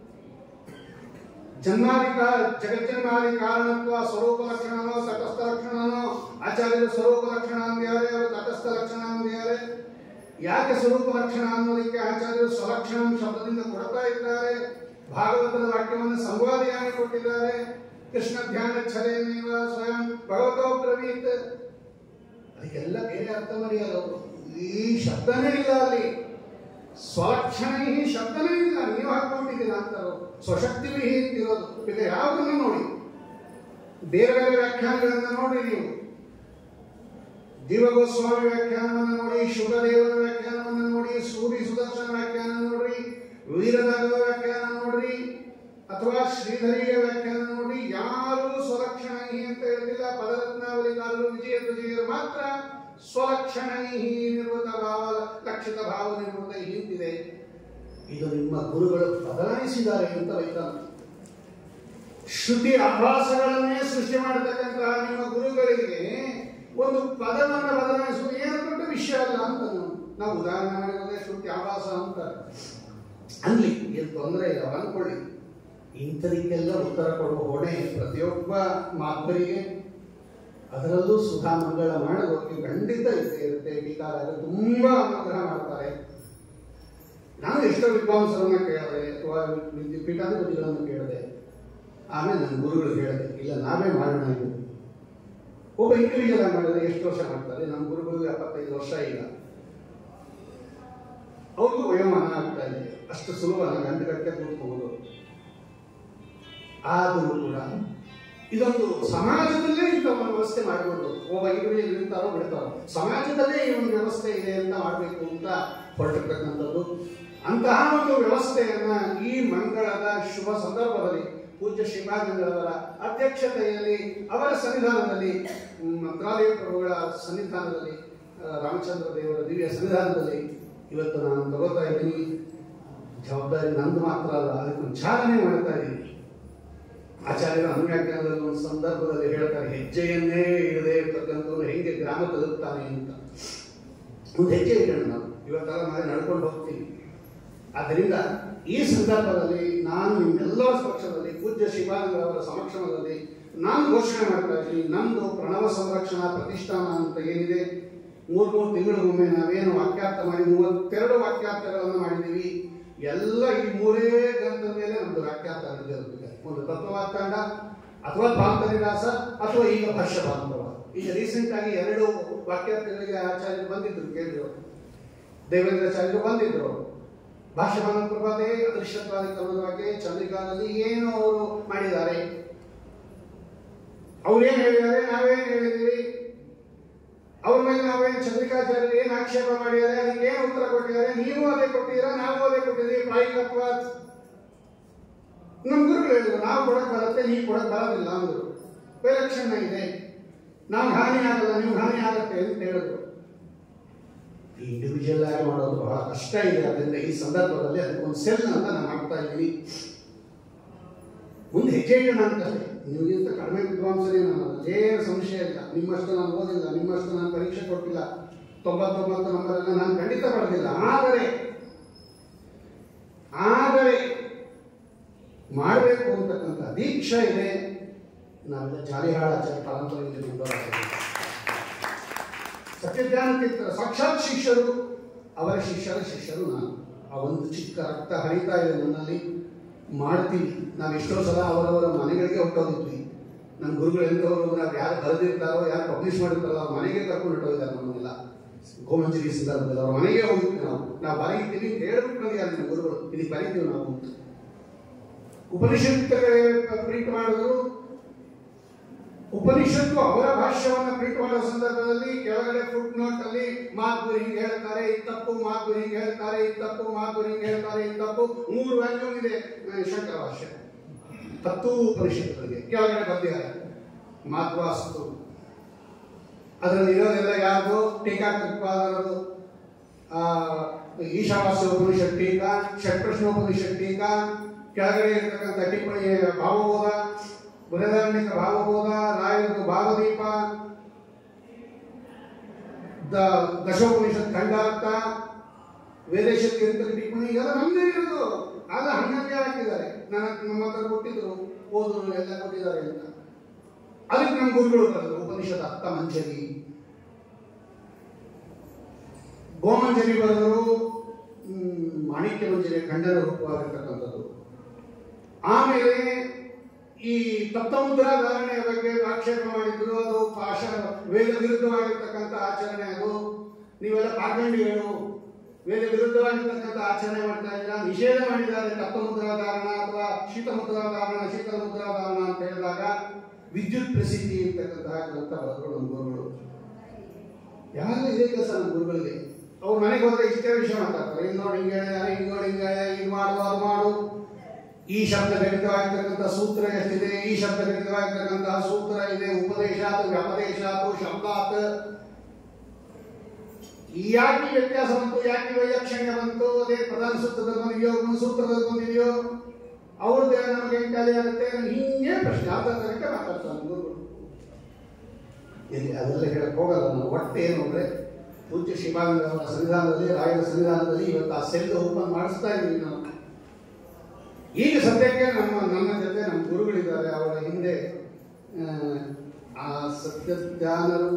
Speaker 2: ಜನ್ಮಾಧಿಕ ಜಗಜ್ಜನ್ಮಾದಿ ಕಾರಣತ್ವ ಸ್ವರೂಪ ಲಕ್ಷಣನೋ ತಟಸ್ಥ ಲಕ್ಷಣನೋ, ಆಚಾರ್ಯರು ಸ್ವರೂಪ ಲಕ್ಷಣ ಅಂದ್ಯಾರೆ, ಅವರು ತಟಸ್ಥ ಲಕ್ಷಣ ಅಂದ್ಯಾರೆ. ಯಾಕೆ ಸ್ವರೂಪ ಲಕ್ಷಣ ಅನ್ನೋದಕ್ಕೆ ಆಚಾರ್ಯರು ಸ್ವಲಕ್ಷಣ ಶಬ್ದದಿಂದ ಕೊಡ್ತಾ ಇದ್ದಾರೆ. ಭಾಗವತದ ವಾಕ್ಯವನ್ನು ಸಂವಾದಿಯಾಗಿ ಕೊಟ್ಟಿದ್ದಾರೆ. ಕೃಷ್ಣ ಧ್ಯಾನ ಛಲೇನೇವ ಸ್ವಯಂ ಭಗವತೋ ಬ್ರವೀತ್. ಅದಕ್ಕೆಲ್ಲ ಬೇರೆ ಅರ್ಥ ಮರೆಯಲ್ಲ. ಈ ಶಬ್ದನೇ ಇಲ್ಲ ಅಲ್ಲಿ. ಸ್ವಲಕ್ಷಣ ಈ ಶಬ್ದನೇ ಇಲ್ಲ, ನೀವು ಹಾಕೊಂಡಿದ್ದೀರಾ ಅಂತ. ಸ್ವಶಕ್ತಿ ಇರೋದು ಈಗ ಯಾವುದನ್ನು ನೋಡಿ, ಬೇರೆ ಬೇರೆ ವ್ಯಾಖ್ಯಾನಗಳನ್ನು ನೋಡಿ. ನೀವು ಜೀವಗೋಸ್ವಾಮಿ ವ್ಯಾಖ್ಯಾನವನ್ನು ನೋಡಿ, ಶುಭದೇವರ ವ್ಯಾಖ್ಯಾನವನ್ನು ನೋಡಿ, ಸೂರಿ ಸುದರ್ಶನ ವ್ಯಾಖ್ಯಾನ ನೋಡ್ರಿ, ವೀರದಾಗದ ವ್ಯಾಖ್ಯಾನ ನೋಡ್ರಿ, ಅಥವಾ ಶ್ರೀಧರಿಯ ವ್ಯಾಖ್ಯಾನ ನೋಡಿ. ಯಾರೂ ಸ್ವಲಕ್ಷಣೈ ಅಂತ ಹೇಳಿಲ್ಲ. ಪದರತ್ನಾವಲಿಕಾರರು ವಿಜಯ ವಿಜಯರು ಮಾತ್ರ ಸ್ವಲಕ್ಷಣೈ ನಿರ್ವೃತ ಭಾವ ಲಕ್ಷಿತ ಭಾವ ನಿರ್ವೃತ ಹಿಂದಿದೆ. ಇದು ನಿಮ್ಮ ಗುರುಗಳು ಬದಲಾಯಿಸಿದ್ದಾರೆ ಅಂತ ವೈತಾಂತ. ಶ್ರುತಿ ಆಭಾಸಗಳನ್ನೇ ಸೃಷ್ಟಿ ಮಾಡತಕ್ಕಂತಹ ನಿಮ್ಮ ಗುರುಗಳಿಗೆ ಒಂದು ಪದವನ್ನು ಬದಲಾಯಿಸುವುದು ಏನು ದೊಡ್ಡ ವಿಷಯ ಅಲ್ಲ ಅಂತ ನಾವು ನಾವು ಉದಾಹರಣೆ ಮಾಡಿರೋದೇ ಶ್ರುತಿ ಆಭಾಸ ಅಂತ ಅನ್ಲಿ, ಏನು ತೊಂದರೆ ಇಲ್ಲ ಅನ್ಕೊಳ್ಳಿ. ಇಂಥದಕ್ಕೆಲ್ಲ ಉತ್ತರ ಕೊಡುವ ಹೊಣೆ ಪ್ರತಿಯೊಬ್ಬ ಮಾಧ್ವರಿಗೆ, ಅದರಲ್ಲೂ ಸುಧಾ ಮಂಗಳ ಮಾಡೋದಕ್ಕೆ ಖಂಡಿತ ಇದ್ದೇ ಇರುತ್ತೆ. ಟೀಕಾರಾಗ ತುಂಬಾ ಅನುಗ್ರಹ ಮಾಡ್ತಾರೆ. ನಾನು ಎಷ್ಟೋ ವಿದ್ವಾಂಸರನ್ನ ಕೇಳಿದೆ ಅಥವಾ ಪೀಠಾಧಿಪತಿಗಳನ್ನು ಕೇಳಿದೆ. ಆಮೇಲೆ ನನ್ನ ಗುರುಗಳು ಹೇಳಿದೆ, ಇಲ್ಲ ನಾವೇ ಮಾಡೋಣ. ಇದು ಒಬ್ಬ ಇಂಡಿವಿಜುವಲ್ ಆಗಿ ಮಾಡಿದ್ರೆ ಎಷ್ಟು ವರ್ಷ ಮಾಡ್ತಾರೆ? ನಮ್ಮ ಗುರುಗಳು ಎಪ್ಪತ್ತೈದು ವರ್ಷ ಈಗ. ಅವ್ರಿಗೂ ವಯೋಮಾನ ಆಗ್ತಾ ಇದೆ. ಅಷ್ಟು ಸುಲಭ ಗಂಟೆ ಗಂಟೆ ಕೂತ್ಕೋಬಹುದು. ಆದರೂ ಕೂಡ ಇದೊಂದು ಸಮಾಜದಲ್ಲೇ ಇಂಥ ಒಂದು ವ್ಯವಸ್ಥೆ ಮಾಡಬಹುದು. ಒಬ್ಬ ಇಂಡಿವಿಜುವಲ್ ಇರ್ತಾರೋ ಬಿಡ್ತಾರೋ, ಸಮಾಜದಲ್ಲೇ ಈ ಒಂದು ವ್ಯವಸ್ಥೆ ಇದೆ ಅಂತ ಮಾಡಬೇಕು ಅಂತ ಹೊರಟಿರ್ತಕ್ಕಂಥದ್ದು. ಅಂತಹ ಒಂದು ವ್ಯವಸ್ಥೆಯನ್ನ ಈ ಮಂಗಳದ ಶುಭ ಸಂದರ್ಭದಲ್ಲಿ ಪೂಜ್ಯ ಶ್ರೀಪಾದಂಗಳವರ ಅಧ್ಯಕ್ಷತೆಯಲ್ಲಿ, ಅವರ ಸನ್ನಿಧಾನದಲ್ಲಿ, ಮಂತ್ರಾಲಯ ಪ್ರಭುಗಳ ಸನ್ನಿಧಾನದಲ್ಲಿ, ರಾಮಚಂದ್ರ ದೇವರ ದಿವ್ಯ ಸನ್ನಿಧಾನದಲ್ಲಿ ಇವತ್ತು ನಾನು ತಗೋತಾ ಇದ್ದೀನಿ. ಜವಾಬ್ದಾರಿ ನಂದು ಮಾತ್ರ ಅಲ್ಲ, ಅದಕ್ಕೆ ಚಾಲನೆ ಮಾಡ್ತಾ ಇದ್ದೀನಿ. ಆಚಾರ್ಯರ ಅನುವ್ಯಾಖ್ಯಾನದಲ್ಲಿ ಒಂದು ಸಂದರ್ಭದಲ್ಲಿ ಹೇಳ್ತಾರೆ, ಹೆಜ್ಜೆಯನ್ನೇ ಇಡದೆ ಇರ್ತಕ್ಕಂಥವ್ರು ಹೆಂಗೆ ಗ್ರಾಮ ತಲುಪ್ತಾನೆ ಅಂತ. ಒಂದು ಹೆಜ್ಜೆ ಇಡೋಣ ನಾವು, ಇವತ್ತೆಲ್ಲ ನಾಳೆ ನಡ್ಕೊಂಡು ಹೋಗ್ತೀವಿ. ಆದ್ದರಿಂದ ಈ ಸಂದರ್ಭದಲ್ಲಿ ನಾನು ನಿಮ್ಮೆಲ್ಲರ ಪಕ್ಷದಲ್ಲಿ ಪೂಜ್ಯ ಶ್ರೀಪಾದಂಗಳವರ ಸಮಕ್ಷಮದಲ್ಲಿ ನಾನು ಘೋಷಣೆ ಮಾಡ್ತಾ ಇದ್ದೀನಿ, ನಂದು ಪ್ರಣವ ಸಂರಕ್ಷಣಾ ಪ್ರತಿಷ್ಠಾನ ಅಂತ ಏನಿದೆ, ಮೂರ್ ಮೂರು ತಿಂಗಳಿಗೊಮ್ಮೆ ನಾವೇನು ವಾಕ್ಯಾರ್ಥ ಮಾಡಿ ಮೂವತ್ತೆರಡು ವಾಕ್ಯಾರ್ಥಗಳನ್ನು ಮಾಡಿದ್ದೀವಿ. ಎಲ್ಲ ಈ ಮೂರೇ ಗ್ರಂಥದ ಮೇಲೆ ನಮ್ದು ವಾಕ್ಯಾರ್ಥ ನಡೆದಿರುತ್ತೆ. ಒಂದು ತತ್ವವಾಕ್ಯಾಂಡ ಅಥವಾ ದ್ವಾಂತನಿರಾಸ ಅಥವಾ ಈಗ ಭಾಷ್ಯ ಬಾಂಧವ. ಈಗ ರೀಸೆಂಟ್ ಆಗಿ ಎರಡು ವಾಕ್ಯಾರ್ಥಗಳಿಗೆ ಆಚಾರ್ಯರು ಬಂದಿದ್ರು, ಕೇಳಿದ್ರು. ದೇವೇಂದ್ರಾಚಾರ್ಯರು ಬಂದಿದ್ರು. ಭಾಷ್ಯ ಬಾಂಧವ ಪ್ರಭಾತೆ ಅದೃಶ್ಯತ್ವಾದಿ ಕರ್ಮದ ಬಗ್ಗೆ ಚಂದ್ರಿಕಾದಲ್ಲಿ ಏನು ಅವರು ಮಾಡಿದ್ದಾರೆ, ಅವ್ರೇನ್ ಹೇಳಿದ್ದಾರೆ, ನಾವೇನ್ ಹೇಳಿದೀವಿ, ಅವ್ರ ಮೇಲೆ ನಾವೇನು ಚಂದ್ರಿಕಾಚಾರ್ಯರು ಏನ್ ಆಕ್ಷೇಪ ಮಾಡಿದ್ದಾರೆ, ಅದಕ್ಕೆ ಏನು ಉತ್ತರ ಕೊಟ್ಟಿದ್ದಾರೆ, ನೀವು ಅದೇ ಕೊಟ್ಟಿದ್ದೀರಾ, ನಾವು ಅದೇ ಕೊಟ್ಟಿದ್ದೀವಿ. ಪ್ರಾಯಿಕತ್ವ ನಮ್ ಗುರುಗಳು ಹೇಳಿದ್ರು, ನಾವು ಕೊಡಕ್ ಬರುತ್ತೆ, ನೀವು ಕೊಡಕ್ ಬರೋದಿಲ್ಲ ಅಂದ್ರು. ವಿಲಕ್ಷಣ ಇದೆ, ನಾವು ಹಾನಿ ಆಗಲ್ಲ, ನೀವು ಹಾನಿ ಆಗತ್ತೆ ಅಂತ ಹೇಳಿದ್ರು. ಇಂಡಿವಿಜುವಲ್ ಆಗಿ ಮಾಡೋದು ಬಹಳ ಕಷ್ಟ ಇದೆ. ಅದರಿಂದ ಈ ಸಂದರ್ಭದಲ್ಲಿ ಅದಕ್ಕೊಂದು ಸೆಲ್ ಅಂತ ನಾನು ಮಾಡ್ತಾ ಇದ್ದೀನಿ. ಮುಂದೆ ಹೆಜ್ಜೆ ಇಡೋಣ ಅಂತಲೇ. ನಿಮಗಿಂತ ಕಡಿಮೆ ವಿದ್ವಾಂಸರೇ ನಾನು, ಏನು ಸಂಶಯ ಇಲ್ಲ. ನಿಮ್ಮಷ್ಟು ನಾನು ಓದಿಲ್ಲ, ನಿಮ್ಮಷ್ಟು ನಾನು ಪರೀಕ್ಷೆ ಕೊಟ್ಟಿಲ್ಲ, ತೊಂಬತ್ತೊಂಬತ್ತು ನಂಬರ್ ಎಲ್ಲ ನಾನು ಖಂಡಿತ ಪಡೆದಿಲ್ಲ. ಆದರೆ ಆದರೆ ಮಾಡಬೇಕು ಅಂತಕ್ಕಂಥ ದೀಕ್ಷಾ ಇದೆ. ನಾವೆಲ್ಲ ಜಾಲಿಹಾಳ ಆಚಾರ್ಯ ಪರಂಪರೆಯಲ್ಲಿ ಸತ್ಯಜ್ಞಾನ ತೀರ್ಥರ ಸಾಕ್ಷಾತ್ ಶಿಷ್ಯರು, ಅವರ ಶಿಷ್ಯರ ಶಿಷ್ಯರು ನಾನು. ಆ ಒಂದು ಚಿಕ್ಕ ರಕ್ತ ಹರಿತಾ ಇದೆ ನನ್ನಲ್ಲಿ. ಮಾಡ್ತೀವಿ. ನಾವು ಎಷ್ಟೋ ಸಲ ಅವರವರ ಮನೆಗಳಿಗೆ ಹೊಟ್ಟೋಗಿದ್ವಿ. ನಮ್ಮ ಗುರುಗಳು ಎಂಥವರು, ನಾವು ಯಾರು ಬರೆದಿರ್ತಾರೋ, ಯಾರು ಪಬ್ಲಿಷ್ ಮಾಡಿರ್ತಾರೋ ಅವ್ರ ಮನೆಗೆ ಕರ್ಕೊಂಡು ಹೊಟ್ಟೋಗಿದ್ದಾರೆ ನಮ್ಮನ್ನೆಲ್ಲ. ಗೋಮಂಜರಿ ಸಂದರ್ಭದಲ್ಲಿ ಅವ್ರ ಮನೆಗೆ ಹೋಗಿದ್ವಿ. ನಾವು ನಾವು ಬರೀತೀವಿ ಹೇಳ್ಬಿಟ್ಟು ಬಂದಿದ್ದಾರೆ ನಮ್ಮ ಗುರುಗಳು, ಇದಕ್ಕೆ ಬರೀತೀವಿ ನಾವು. ಉಪನಿಷತ್ ಪ್ರಿಂಟ್ ಮಾಡಿದ್ರು. ಉಪನಿಷತ್ತು ಅವರ ಭಾಷ್ಯವನ್ನು ಪ್ರಿಂಟ್ ಮಾಡೋ ಸಂದರ್ಭದಲ್ಲಿ ಕೆಳಗಡೆ ಫುಟ್ ನೋಟ್ ಅಲ್ಲಿ ಮಾಧ್ವರು ಹಿಂಗೆ ಹೇಳ್ತಾರೆ, ಇದು ತಪ್ಪು, ಮಾಧ್ವರು ಹಿಂಗೆ ಹೇಳ್ತಾರೆ, ಇದು ತಪ್ಪು, ಮಾಧ್ವರು ಹಿಂಗೆ ಹೇಳ್ತಾರೆ, ಇದು ತಪ್ಪು. ಮೂರು ವ್ಯಾಲ್ಯೂಮ್ ಇದೆ ಶಂಕರ ಭಾಷ್ಯ. ಹತ್ತು ಉಪನಿಷತ್ತುಗಳಿಗೆ ಕೆಳಗಡೆ ಬಂದಿದ್ದಾರೆ ಮಾಧ್ವಾಸ್ತು. ಅದರಲ್ಲಿ ಇರೋದೆಲ್ಲ ಯಾವುದು ಟೀಕಾಕೃತ್ಪಾದರದು ಈಶಾವಾಸ್ಯ ಉಪನಿಷತ್ ಟೀಕಾ, ಷಟ್ಪ್ರಶ್ನೋಪನಿಷತ್ ಟೀಕಾ, ಕೆಳಗಡೆ ಇರತಕ್ಕಂಥ ಟಿಪ್ಪಣಿ ಭಾವಬೋಧ, ಬೃಹದಾರಣ್ಯಕ ಭಾವಬೋಧ, ರಾಯರದು ಭಾವದೀಪ, ದ ದಶೋಪನಿಷತ್ ಖಂಡಾರ್ಥ, ವೇದೇಶಕ್ಕೆ ಇರ್ತಕ್ಕ ಟಿಪ್ಪಣಿ ಎಲ್ಲ ನಮ್ಮದೇ ಇರೋದು. ಆಗ ಹಣ್ಣಕ್ಕೆ ಹಾಕಿದ್ದಾರೆ. ನನ್ನ ನಮ್ಮ ಹತ್ರ ಕೊಟ್ಟಿದ್ರು, ಓದರು ಎಲ್ಲ ಕೊಟ್ಟಿದ್ದಾರೆ ಅಂತ. ಅದಕ್ಕೆ ನಮ್ಮ ಗುರುಗಳು ಬರೆದರು ಉಪನಿಷತ್ ಅರ್ಥ ಮಂಜರಿ, ಗೋಮಂಜರಿ ಬರೆದರು, ಮಾಣಿಕ್ಯ ಮಂಜರಿ ಖಂಡನ ರೂಪವಾಗಿರ್ತಕ್ಕಂಥದ್ದು. ಆಮೇಲೆ ಈ ತಪ್ತಮುದ್ರಾ ಧಾರಣೆಯ ಬಗ್ಗೆ ಆಕ್ಷೇಪ ಮಾಡಿದ್ರು. ಅದು ಪಾಶ ವೇದ ವಿರುದ್ಧವಾಗಿರ್ತಕ್ಕಂಥ ಆಚರಣೆ. ಅದು ನೀವೆಲ್ಲ ಪಾಖಂಡಿಗಳು, ವೇದ ವಿರುದ್ಧವಾಗಿರ್ತಕ್ಕಂಥ ಆಚರಣೆ ಮಾಡ್ತಾ ಇದ್ದೀರಾ, ನಿಷೇಧ ಮಾಡಿದ್ದಾರೆ ತಪ್ತಮುದ್ರಾ ಧಾರಣ ಅಥವಾ ಶೀತಮುದ್ರಾ ಧಾರಣ, ಶೀತಲ ಮುದ್ರಾ ಧಾರಣ ಅಂತ ಹೇಳಿದಾಗ ವಿದ್ಯುತ್ ಪ್ರಸಿದ್ಧಿ ಇರ್ತಕ್ಕಂತಹ ಗ್ರಂಥ ಬರೆದ್ರು ನಮ್ಮ ಗುರುಗಳು. ಯಾರು ಇದೇ ಕೆಲಸ ನಮ್ಮ ಗುರುಗಳಿಗೆ. ಅವ್ರು ಮನೆಗೆ ಹೋದ್ರೆ ಇಷ್ಟೇ ವಿಷಯ ಮಾತಾಡ್ತಾರೆ. ಹಿಂಗ್ ನೋಡಿ ಹಿಂಗೆ ಹೇಳಿದಾರೆ, ಹಿಂಗ್ ನೋಡಿ ಹಿಂಗೆ ಇದು ಮಾಡು ಅದು ಮಾಡು. ಈ ಶಬ್ದ ಗಣಿತವಾಗಿರ್ತಕ್ಕಂಥ ಸೂತ್ರ ಎಷ್ಟಿದೆ, ಈ ಶಬ್ದ ಗಣಿತವಾಗಿರ್ತಕ್ಕಂತಹ ಸೂತ್ರ ಇದೆ, ಉಪದೇಶಾತ್ ವ್ಯಪದೇಶಾತ್ ಶಬ್ದಾತ್. ಯಾಕೆ ವ್ಯತ್ಯಾಸ ಬಂತು, ಯಾಕೆ ವೈಲಕ್ಷಣ್ಯ ಬಂತು, ಅದೇ ಪ್ರಧಾನ ಸೂತ್ರದಲ್ಲಿ ಬಂದಿದೆಯೋ ಗುಣ ಸೂತ್ರದಲ್ಲಿ ಬಂದಿದೆಯೋ, ಅವ್ರದ್ದೇ ನಮಗೆ ಖಾಲಿ ಆಗುತ್ತೆ. ಹಿಂಗೆ ಪ್ರಶ್ನೆ ಆಧಾರಕ್ಕೆ ಮಾತಾಡ್ತಾರೆ ಗುರುಗಳು. ಇಲ್ಲಿ ಅದೆಲ್ಲ ಹೇಳಕ್ ಹೋಗಲ್ಲ. ನಾವು ಒಟ್ಟು ಏನು ಅಂದ್ರೆ ಪೂಜ್ಯ ಶ್ರೀಪಾದಂಗಳವರ ಸಂವಿಧಾನದಲ್ಲಿ, ರಾಯರ ಸಂವಿಧಾನದಲ್ಲಿ ಇವತ್ತು ಆ ಸೆಲ್ ಓಪನ್ ಮಾಡಿಸ್ತಾ ಇದ್ದೀವಿ ನಾವು. ಈಗ ಸದ್ಯಕ್ಕೆ ನಮ್ಮ ನನ್ನ ಜೊತೆ ನಮ್ಮ ಗುರುಗಳಿದ್ದಾರೆ. ಅವರ ಹಿಂದೆ ಆ ಸತ್ಯಧ್ಯಾನರು,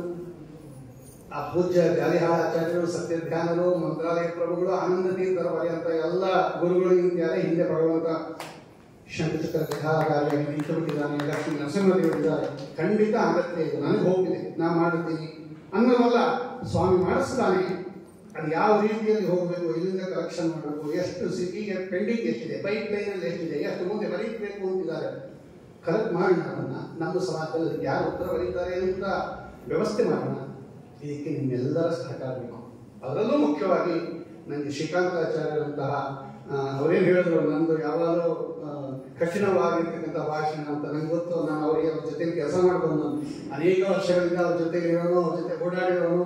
Speaker 2: ಆ ಪೂಜ್ಯ ಜಾಲಿಹಾಳಾಚಾರ್ಯರು, ಸತ್ಯಧ್ಯಾನರು, ಮಂತ್ರಾಲಯ ಪ್ರಭುಗಳು, ಆನಂದ ತೀರ್ಥರ ಪರ್ಯಂತ ಎಲ್ಲ ಗುರುಗಳು ಇದ್ದಾರೆ. ಹಿಂದೆ ಭಗವಂತ ಶಂಕಚಕ್ರ ದೇಹಾಧಾರಿಯಾಗಿ ನಿಂತು ಬಿಟ್ಟಿದ್ದಾನೆ, ಲಕ್ಷ್ಮೀ ನರಸಿಂಹದೇವರಿದ್ದಾರೆ. ಖಂಡಿತ ಅಗತ್ಯ ಇದೆ, ನನಗೆ ಹೋಗಿದೆ, ನಾ ಮಾಡುತ್ತೀನಿ ಅನ್ನೋದಲ್ಲ, ಸ್ವಾಮಿ ಮಾಡಿಸ್ತಾನೆ. ಅದು ಯಾವ ರೀತಿಯಲ್ಲಿ ಹೋಗಬೇಕು, ಇಲ್ಲಿಂದ ಕಲೆಕ್ಷನ್ ಮಾಡಬೇಕು, ಎಷ್ಟು ಸಿಟಿಗೆ ಪೆಂಡಿಂಗ್ ಎಷ್ಟಿದೆ, ಪೈಪ್ ಲೈನಲ್ಲಿ ಎಷ್ಟಿದೆ, ಎಷ್ಟು ಮುಂದೆ ಬರೀಬೇಕು ಅಂತಿದ್ದಾರೆ, ಕಲೆಕ್ಟ್ ಮಾಡೋಣ. ಅದನ್ನ ನಮ್ಮ ಸಮಾಜದಲ್ಲಿ ಯಾರು ಉತ್ತರ ಬರೀತಾರೆ ಅಂತ ವ್ಯವಸ್ಥೆ ಮಾಡೋಣ. ಇದಕ್ಕೆ ನಿಮ್ಮೆಲ್ಲರ ಸಹಕಾರ ಬೇಕು. ಅದರಲ್ಲೂ ಮುಖ್ಯವಾಗಿ ನನಗೆ ಶ್ರೀಕಾಂತಾಚಾರ್ಯರಂತಹ ಅವರೇನು ಹೇಳಿದ್ರು, ನಂದು ಯಾವಾಗಲೂ ಕಠಿಣವಾಗಿರ್ತಕ್ಕಂಥ ಭಾಷಣ ಅಂತ ನಂಗೆ ಗೊತ್ತು. ನಾನು ಅವರಿಗೆ ಅವ್ರ ಜೊತೆಗೆ ಕೆಲಸ ಮಾಡ್ಬೋದು. ನಾನು ಅನೇಕ ವರ್ಷಗಳಿಂದ ಅವ್ರ ಜೊತೆಗೆ ಇರೋನು, ಅವ್ರ ಜೊತೆ ಓಡಾಡಿರೋನು.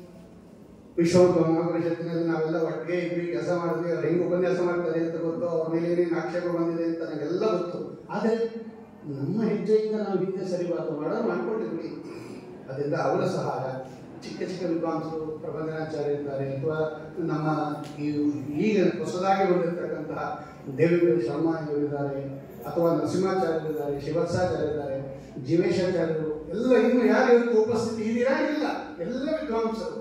Speaker 2: ವಿಶ್ವೋಪನಿಷತ್ತಿನಲ್ಲಿ ನಾವೆಲ್ಲ ಒಟ್ಟಿಗೆ ಇದ್ವಿ, ಕೆಲಸ ಮಾಡಿದ್ವಿ. ಅವ್ರು ಹೆಂಗೆ ಉಪನ್ಯಾಸ ಮಾಡ್ತಾರೆ ಅಂತ ಗೊತ್ತು, ಅವ್ರ ಮೇಲೆ ಏನೇನು ಆಕ್ಷೇಪ ಬಂದಿದೆ ಅಂತ ನನಗೆಲ್ಲ ಗೊತ್ತು. ಆದರೆ ನಮ್ಮ ಹೆಜ್ಜೆಯಿಂದ ನಾವು ಹಿಂದೆ ಸರಿಬಾರ್ದು ಮಾಡೋದು ಮಾಡ್ಕೊಂಡಿದ್ವಿ. ಅದರಿಂದ ಅವರ ಸಹಾಯ, ಚಿಕ್ಕ ಚಿಕ್ಕ ವಿದ್ವಾಂಸರು, ಪ್ರಬಂಧನಾಚಾರ್ಯ ಇದ್ದಾರೆ, ಅಥವಾ ನಮ್ಮ ಈ ಈಗ ಹೊಸದಾಗಿ ಬಂದಿರತಕ್ಕಂತಹ ದೇವೇಂದ್ರ ಶರ್ಮಾ ಇವರಿದ್ದಾರೆ, ಅಥವಾ ನರಸಿಂಹಾಚಾರ್ಯರಿದ್ದಾರೆ, ಶಿವತ್ಸಾಚಾರ್ಯರಿದ್ದಾರೆ, ಜೀವೇಶಾಚಾರ್ಯರು ಎಲ್ಲ ಇನ್ನು ಯಾರು ಇವತ್ತು ಉಪಸ್ಥಿತಿ ಇದೀರಾ ಇಲ್ಲ, ಎಲ್ಲ ವಿದ್ವಾಂಸರು.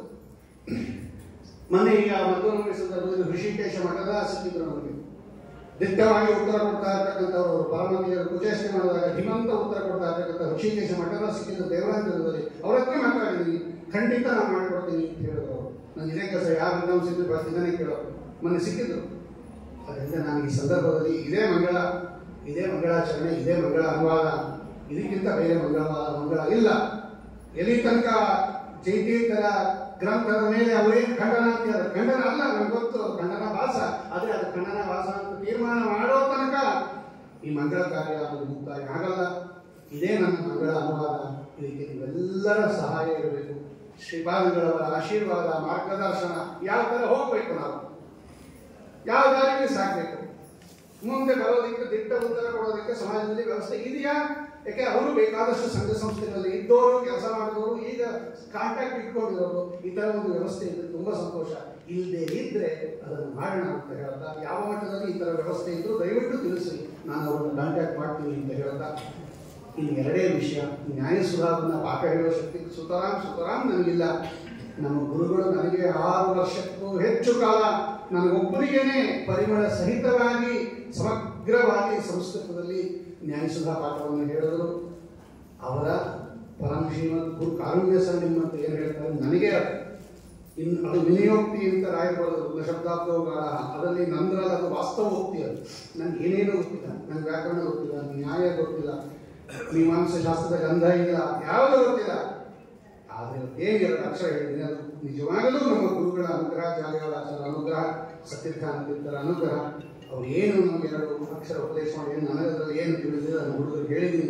Speaker 2: ಮೊನ್ನೆ ಈಗ ಮತ್ತೊಂದು ಸಂದರ್ಭದಲ್ಲಿ ಋಷಿಕೇಶ ಮಠದ ಸಿಕ್ಕಿದ್ರು ನಮಗೆ. ದಿಟ್ಟವಾಗಿ ಉತ್ತರ ಕೊಡ್ತಾ ಇರ್ತಕ್ಕಂಥವ್ರು ಪರಮತಿಯರು ಕುಚೇಷ್ಟೆ ಮಾಡಿದಾಗ ಹಿಮಂತ ಉತ್ತರ ಕೊಡ್ತಾ ಇರ್ತಕ್ಕಂಥ ಋಷಿಕೇಶ ಮಠದ ಸಿಕ್ಕಿದ್ರು ದೇವರಾಂತರದಲ್ಲಿ. ಅವ್ರ ಹತ್ರ ಮಾತಾಡಿದ್ದೀನಿ, ಖಂಡಿತ ನಾನು ಮಾಡ್ಕೊಡ್ತೀನಿ ಅಂತ ಹೇಳಿದ್ರು ಅವರು. ನಾನು ಇದೇ ಕೆಲಸ ಯಾರು ವಿದ್ವಾಂಸಿದ್ರು ಬರ್ತಿದ್ದಾನೆ ಕೇಳೋರು, ಮೊನ್ನೆ ಸಿಕ್ಕಿದ್ರು. ಅದರಿಂದ ನಾನು ಈ ಸಂದರ್ಭದಲ್ಲಿ ಇದೇ ಮಂಗಳ, ಇದೇ ಮಂಗಳಾಚರಣೆ, ಇದೇ ಮಂಗಳ ಅನುವಾದ, ಇದಕ್ಕಿಂತ ಬೇರೆ ಮಂಗಳ ಮಂಗಳ ಇಲ್ಲ. ಎಲ್ಲಿ ತನಕ ಜೈತೀರ್ಥರ ಗ್ರಂಥದ ಮೇಲೆ ಅವರೇನು ಖಂಡನ ಅಂತಾರೆ, ಖಂಡನ ಅಲ್ಲ, ನಮ್ಗೆ ಗೊತ್ತು ಖಂಡನ ಭಾಸ, ಆದರೆ ಅದು ಖಂಡನ ಭಾಸ ಅಂತ ತೀರ್ಮಾನ ಮಾಡೋ ತನಕ ಈ ಮಂಗಳ ಕಾರ್ಯ ಅದು ಮುಕ್ತಾಯ ಆಗಲ್ಲ. ಇದೇ ನನ್ನ ಮಂಗಳ ಅನುವಾದ. ಇದಕ್ಕೆ ನೀವೆಲ್ಲರ ಸಹಾಯ ಇರಬೇಕು. ಶ್ರೀಪಾದಂಗಳವರ ಆಶೀರ್ವಾದ, ಮಾರ್ಗದರ್ಶನ, ಯಾವ ಥರ ಹೋಗ್ಬೇಕು, ನಾವು ಯಾವ ದಾರಿಯಲ್ಲಿ ಸಾಕಬೇಕು, ಮುಂದೆ ಬರೋದಕ್ಕೆ ದಿಟ್ಟ ಉತ್ತರ ಕೊಡೋದಕ್ಕೆ ಸಮಾಜದಲ್ಲಿ ವ್ಯವಸ್ಥೆ ಇದೆಯಾ? ಯಾಕೆ ಅವರು ಬೇಕಾದಷ್ಟು ಸಂಘ ಸಂಸ್ಥೆಗಳಲ್ಲಿ ಇದ್ದವರು, ಕೆಲಸ ಮಾಡಿದವರು, ಈಗ ಕಾಂಟ್ಯಾಕ್ಟ್ ಇಟ್ಕೊಂಡಿರೋರು, ಈ ತರ ಒಂದು ವ್ಯವಸ್ಥೆ ಇದ್ರೆ ತುಂಬಾ ಸಂತೋಷ. ಇಲ್ಲದೆ ಇದ್ರೆ ಅದನ್ನು ಮಾಡೋಣ ಅಂತ ಹೇಳ್ತಾ, ಯಾವ ಮಟ್ಟದಲ್ಲಿ ಈ ತರ ವ್ಯವಸ್ಥೆ ಇದ್ರು ದಯವಿಟ್ಟು ತಿಳಿಸಿ, ನಾನು ಅವ್ರನ್ನ ಕಾಂಟ್ಯಾಕ್ಟ್ ಮಾಡ್ತೀನಿ ಅಂತ ಹೇಳ್ತಾ, ಇನ್ನು ಎರಡೇ ವಿಷಯ. ನ್ಯಾಯಸುಧಾವನ್ನ ಪಾಠ ಹೇಳುವ ಶಕ್ತಿ ಸುತರಾಮ್ ಸುತರಾಮ್ ನನಗಿಲ್ಲ. ನಮ್ಮ ಗುರುಗಳು ನನಗೆ ಆರು ವರ್ಷಕ್ಕೂ ಹೆಚ್ಚು ಕಾಲ ನನಗೊಬ್ಬರಿಗೇನೆ ಪರಿಮಳ ಸಹಿತವಾಗಿ ಸಮಗ್ರವಾಗಿ ಸಂಸ್ಕೃತದಲ್ಲಿ ನ್ಯಾಯಸುಧಾ ಪಾಠವನ್ನು ಹೇಳಿದರು. ಅವರ ಪರಮ ಶ್ರೀಮದ್ ಗುರು ಕಾರುಣ್ಯ ಸರಣಿ ಅಂತ ಏನು ಹೇಳ್ತಾರೆ ನನಗೆ ಇನ್ನು ಅದು ವಿನಿಯೋಕ್ತಿ ಅಂತ ರಾಯಬಾರದು ಶಬ್ದಾರ್ಥೋಗಾರ, ಅದರಲ್ಲಿ ನಂದ್ರಲ್ಲ, ಅದು ವಾಸ್ತವೋಕ್ತಿ. ಅದು ನನಗೆ ಏನೇನೂ ಗೊತ್ತಿಲ್ಲ, ನನಗೆ ವ್ಯಾಕರಣ ಗೊತ್ತಿಲ್ಲ, ನ್ಯಾಯ ಗೊತ್ತಿಲ್ಲ, ಮೀಮಾಂಸಾ ಶಾಸ್ತ್ರದ ಗಂಧ ಇಲ್ಲ, ಯಾವುದೂ ಗೊತ್ತಿಲ್ಲ. ಆದರೆ ಏನು ಎರಡು ಅಕ್ಷರ ಹೇಳಿದ್ದೀನಿ, ಅದು ನಿಜವಾಗಲೂ ನಮ್ಮ ಗುರುಗಳ ಅನುಗ್ರಹ, ಜಾಲಿಹಾಳಾಚಾರ್ಯರ ಅನುಗ್ರಹ, ಸತ್ಯಧ್ಯಾನತೀರ್ಥರ ಅನುಗ್ರಹ. ಅವ್ರು ಏನು ನಮಗೆ ಎರಡು ಅಕ್ಷರ ಉಪದೇಶ ಮಾಡಿ, ಏನು ನನಗದ್ರಲ್ಲಿ ಏನು ತಿಳಿದಿದೆ ಅದನ್ನು ಹುಡುಗರು ಹೇಳಿದ್ದೀನಿ.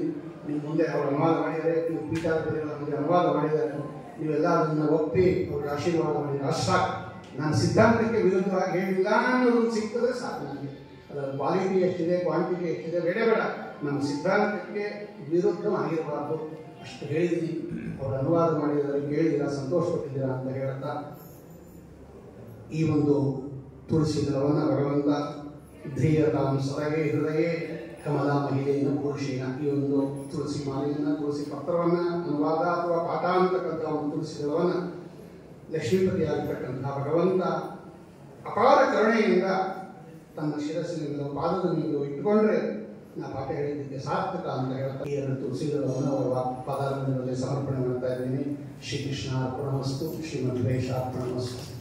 Speaker 2: ನಿಮ್ಮ ಮುಂದೆ ಅವರು ಅನುವಾದ ಮಾಡಿದರೆ, ನೀವು ಪೀಠಾಧಿಪತಿಗಳ ಮುಂದೆ ಅನುವಾದ ಮಾಡಿದ್ದಾರೆ, ನೀವೆಲ್ಲ ಅದನ್ನು ಒಪ್ಪಿ ಅವ್ರಿಗೆ ಆಶೀರ್ವಾದ ಮಾಡಿದರೆ ಅಷ್ಟು ಸಾಕು. ನಾನು ಸಿದ್ಧಾಂತಕ್ಕೆ ವಿರುದ್ಧವಾಗಿ ಹೇಳಿಲ್ಲ ಅನ್ನೋದನ್ನು ಸಿಗ್ತದೆ ಸಾಕು ನನಗೆ. ಅದರ ಕ್ವಾಲಿಟಿ ಎಷ್ಟಿದೆ, ಕ್ವಾಂಟಿಟಿ ಎಷ್ಟಿದೆ ಬೇಡ ಬೇಡ, ನಮ್ಮ ಸಿದ್ಧಾಂತಕ್ಕೆ ವಿರುದ್ಧವಾಗಿರಬಾರ್ದು ಅಷ್ಟು ಹೇಳಿದ್ದೀನಿ. ಅವರು ಅನುವಾದ ಮಾಡಿದರೆ ಕೇಳಿದ್ದೀರಾ, ಸಂತೋಷಪಟ್ಟಿದ್ದೀರಾ ಅಂತ ಹೇಳ್ತಾ ಈ ಒಂದು ತುಳಸಿ ದಳವನ್ನು ಭಗವಂತ ಧೀಯತಾಂ ಸದವೇ ಹೃದಯ ಕಮಲಾ ಮಹಿಳೆಯನ್ನು ಪುರುಷೇನ, ಈ ಒಂದು ತುಳಸಿ ಮಾಲೆಯನ್ನು, ತುಳಸಿ ಪತ್ರವನ್ನು, ಅನುವಾದ ಅಥವಾ ಪಾಠ ಅಂತಕ್ಕಂಥ ಒಂದು ತುಳಸಿ ದಳವನ್ನು ಲಕ್ಷ್ಮೀಪತಿಯಾಗಿರ್ತಕ್ಕಂಥ ಭಗವಂತ ಅಪಾರ ಕರುಣೆಯಿಂದ ತನ್ನ ಶಿರಸ್ಸಿನಿಂದ ಪಾದದ ಮೇಲೆ ಇಟ್ಟುಕೊಂಡ್ರೆ ನಾ ಪಾಠ ಹೇಳಿದ್ದಕ್ಕೆ ಸಾರ್ಥಕ ಅಂತ ಹೇಳ್ತಾ ಈ ಎರಡು ತುಳಸಿ ದಳವನ್ನು ಅವರ ಪಾದಾರಗಳಲ್ಲಿ ಸಮರ್ಪಣೆ ಮಾಡ್ತಾ ಇದ್ದೀನಿ. ಶ್ರೀಕೃಷ್ಣ ಅರ್ಪಣಮಸ್ತು, ಶ್ರೀಮದ್ ವೇಷ ಅರ್ಪಣಮಸ್ತು.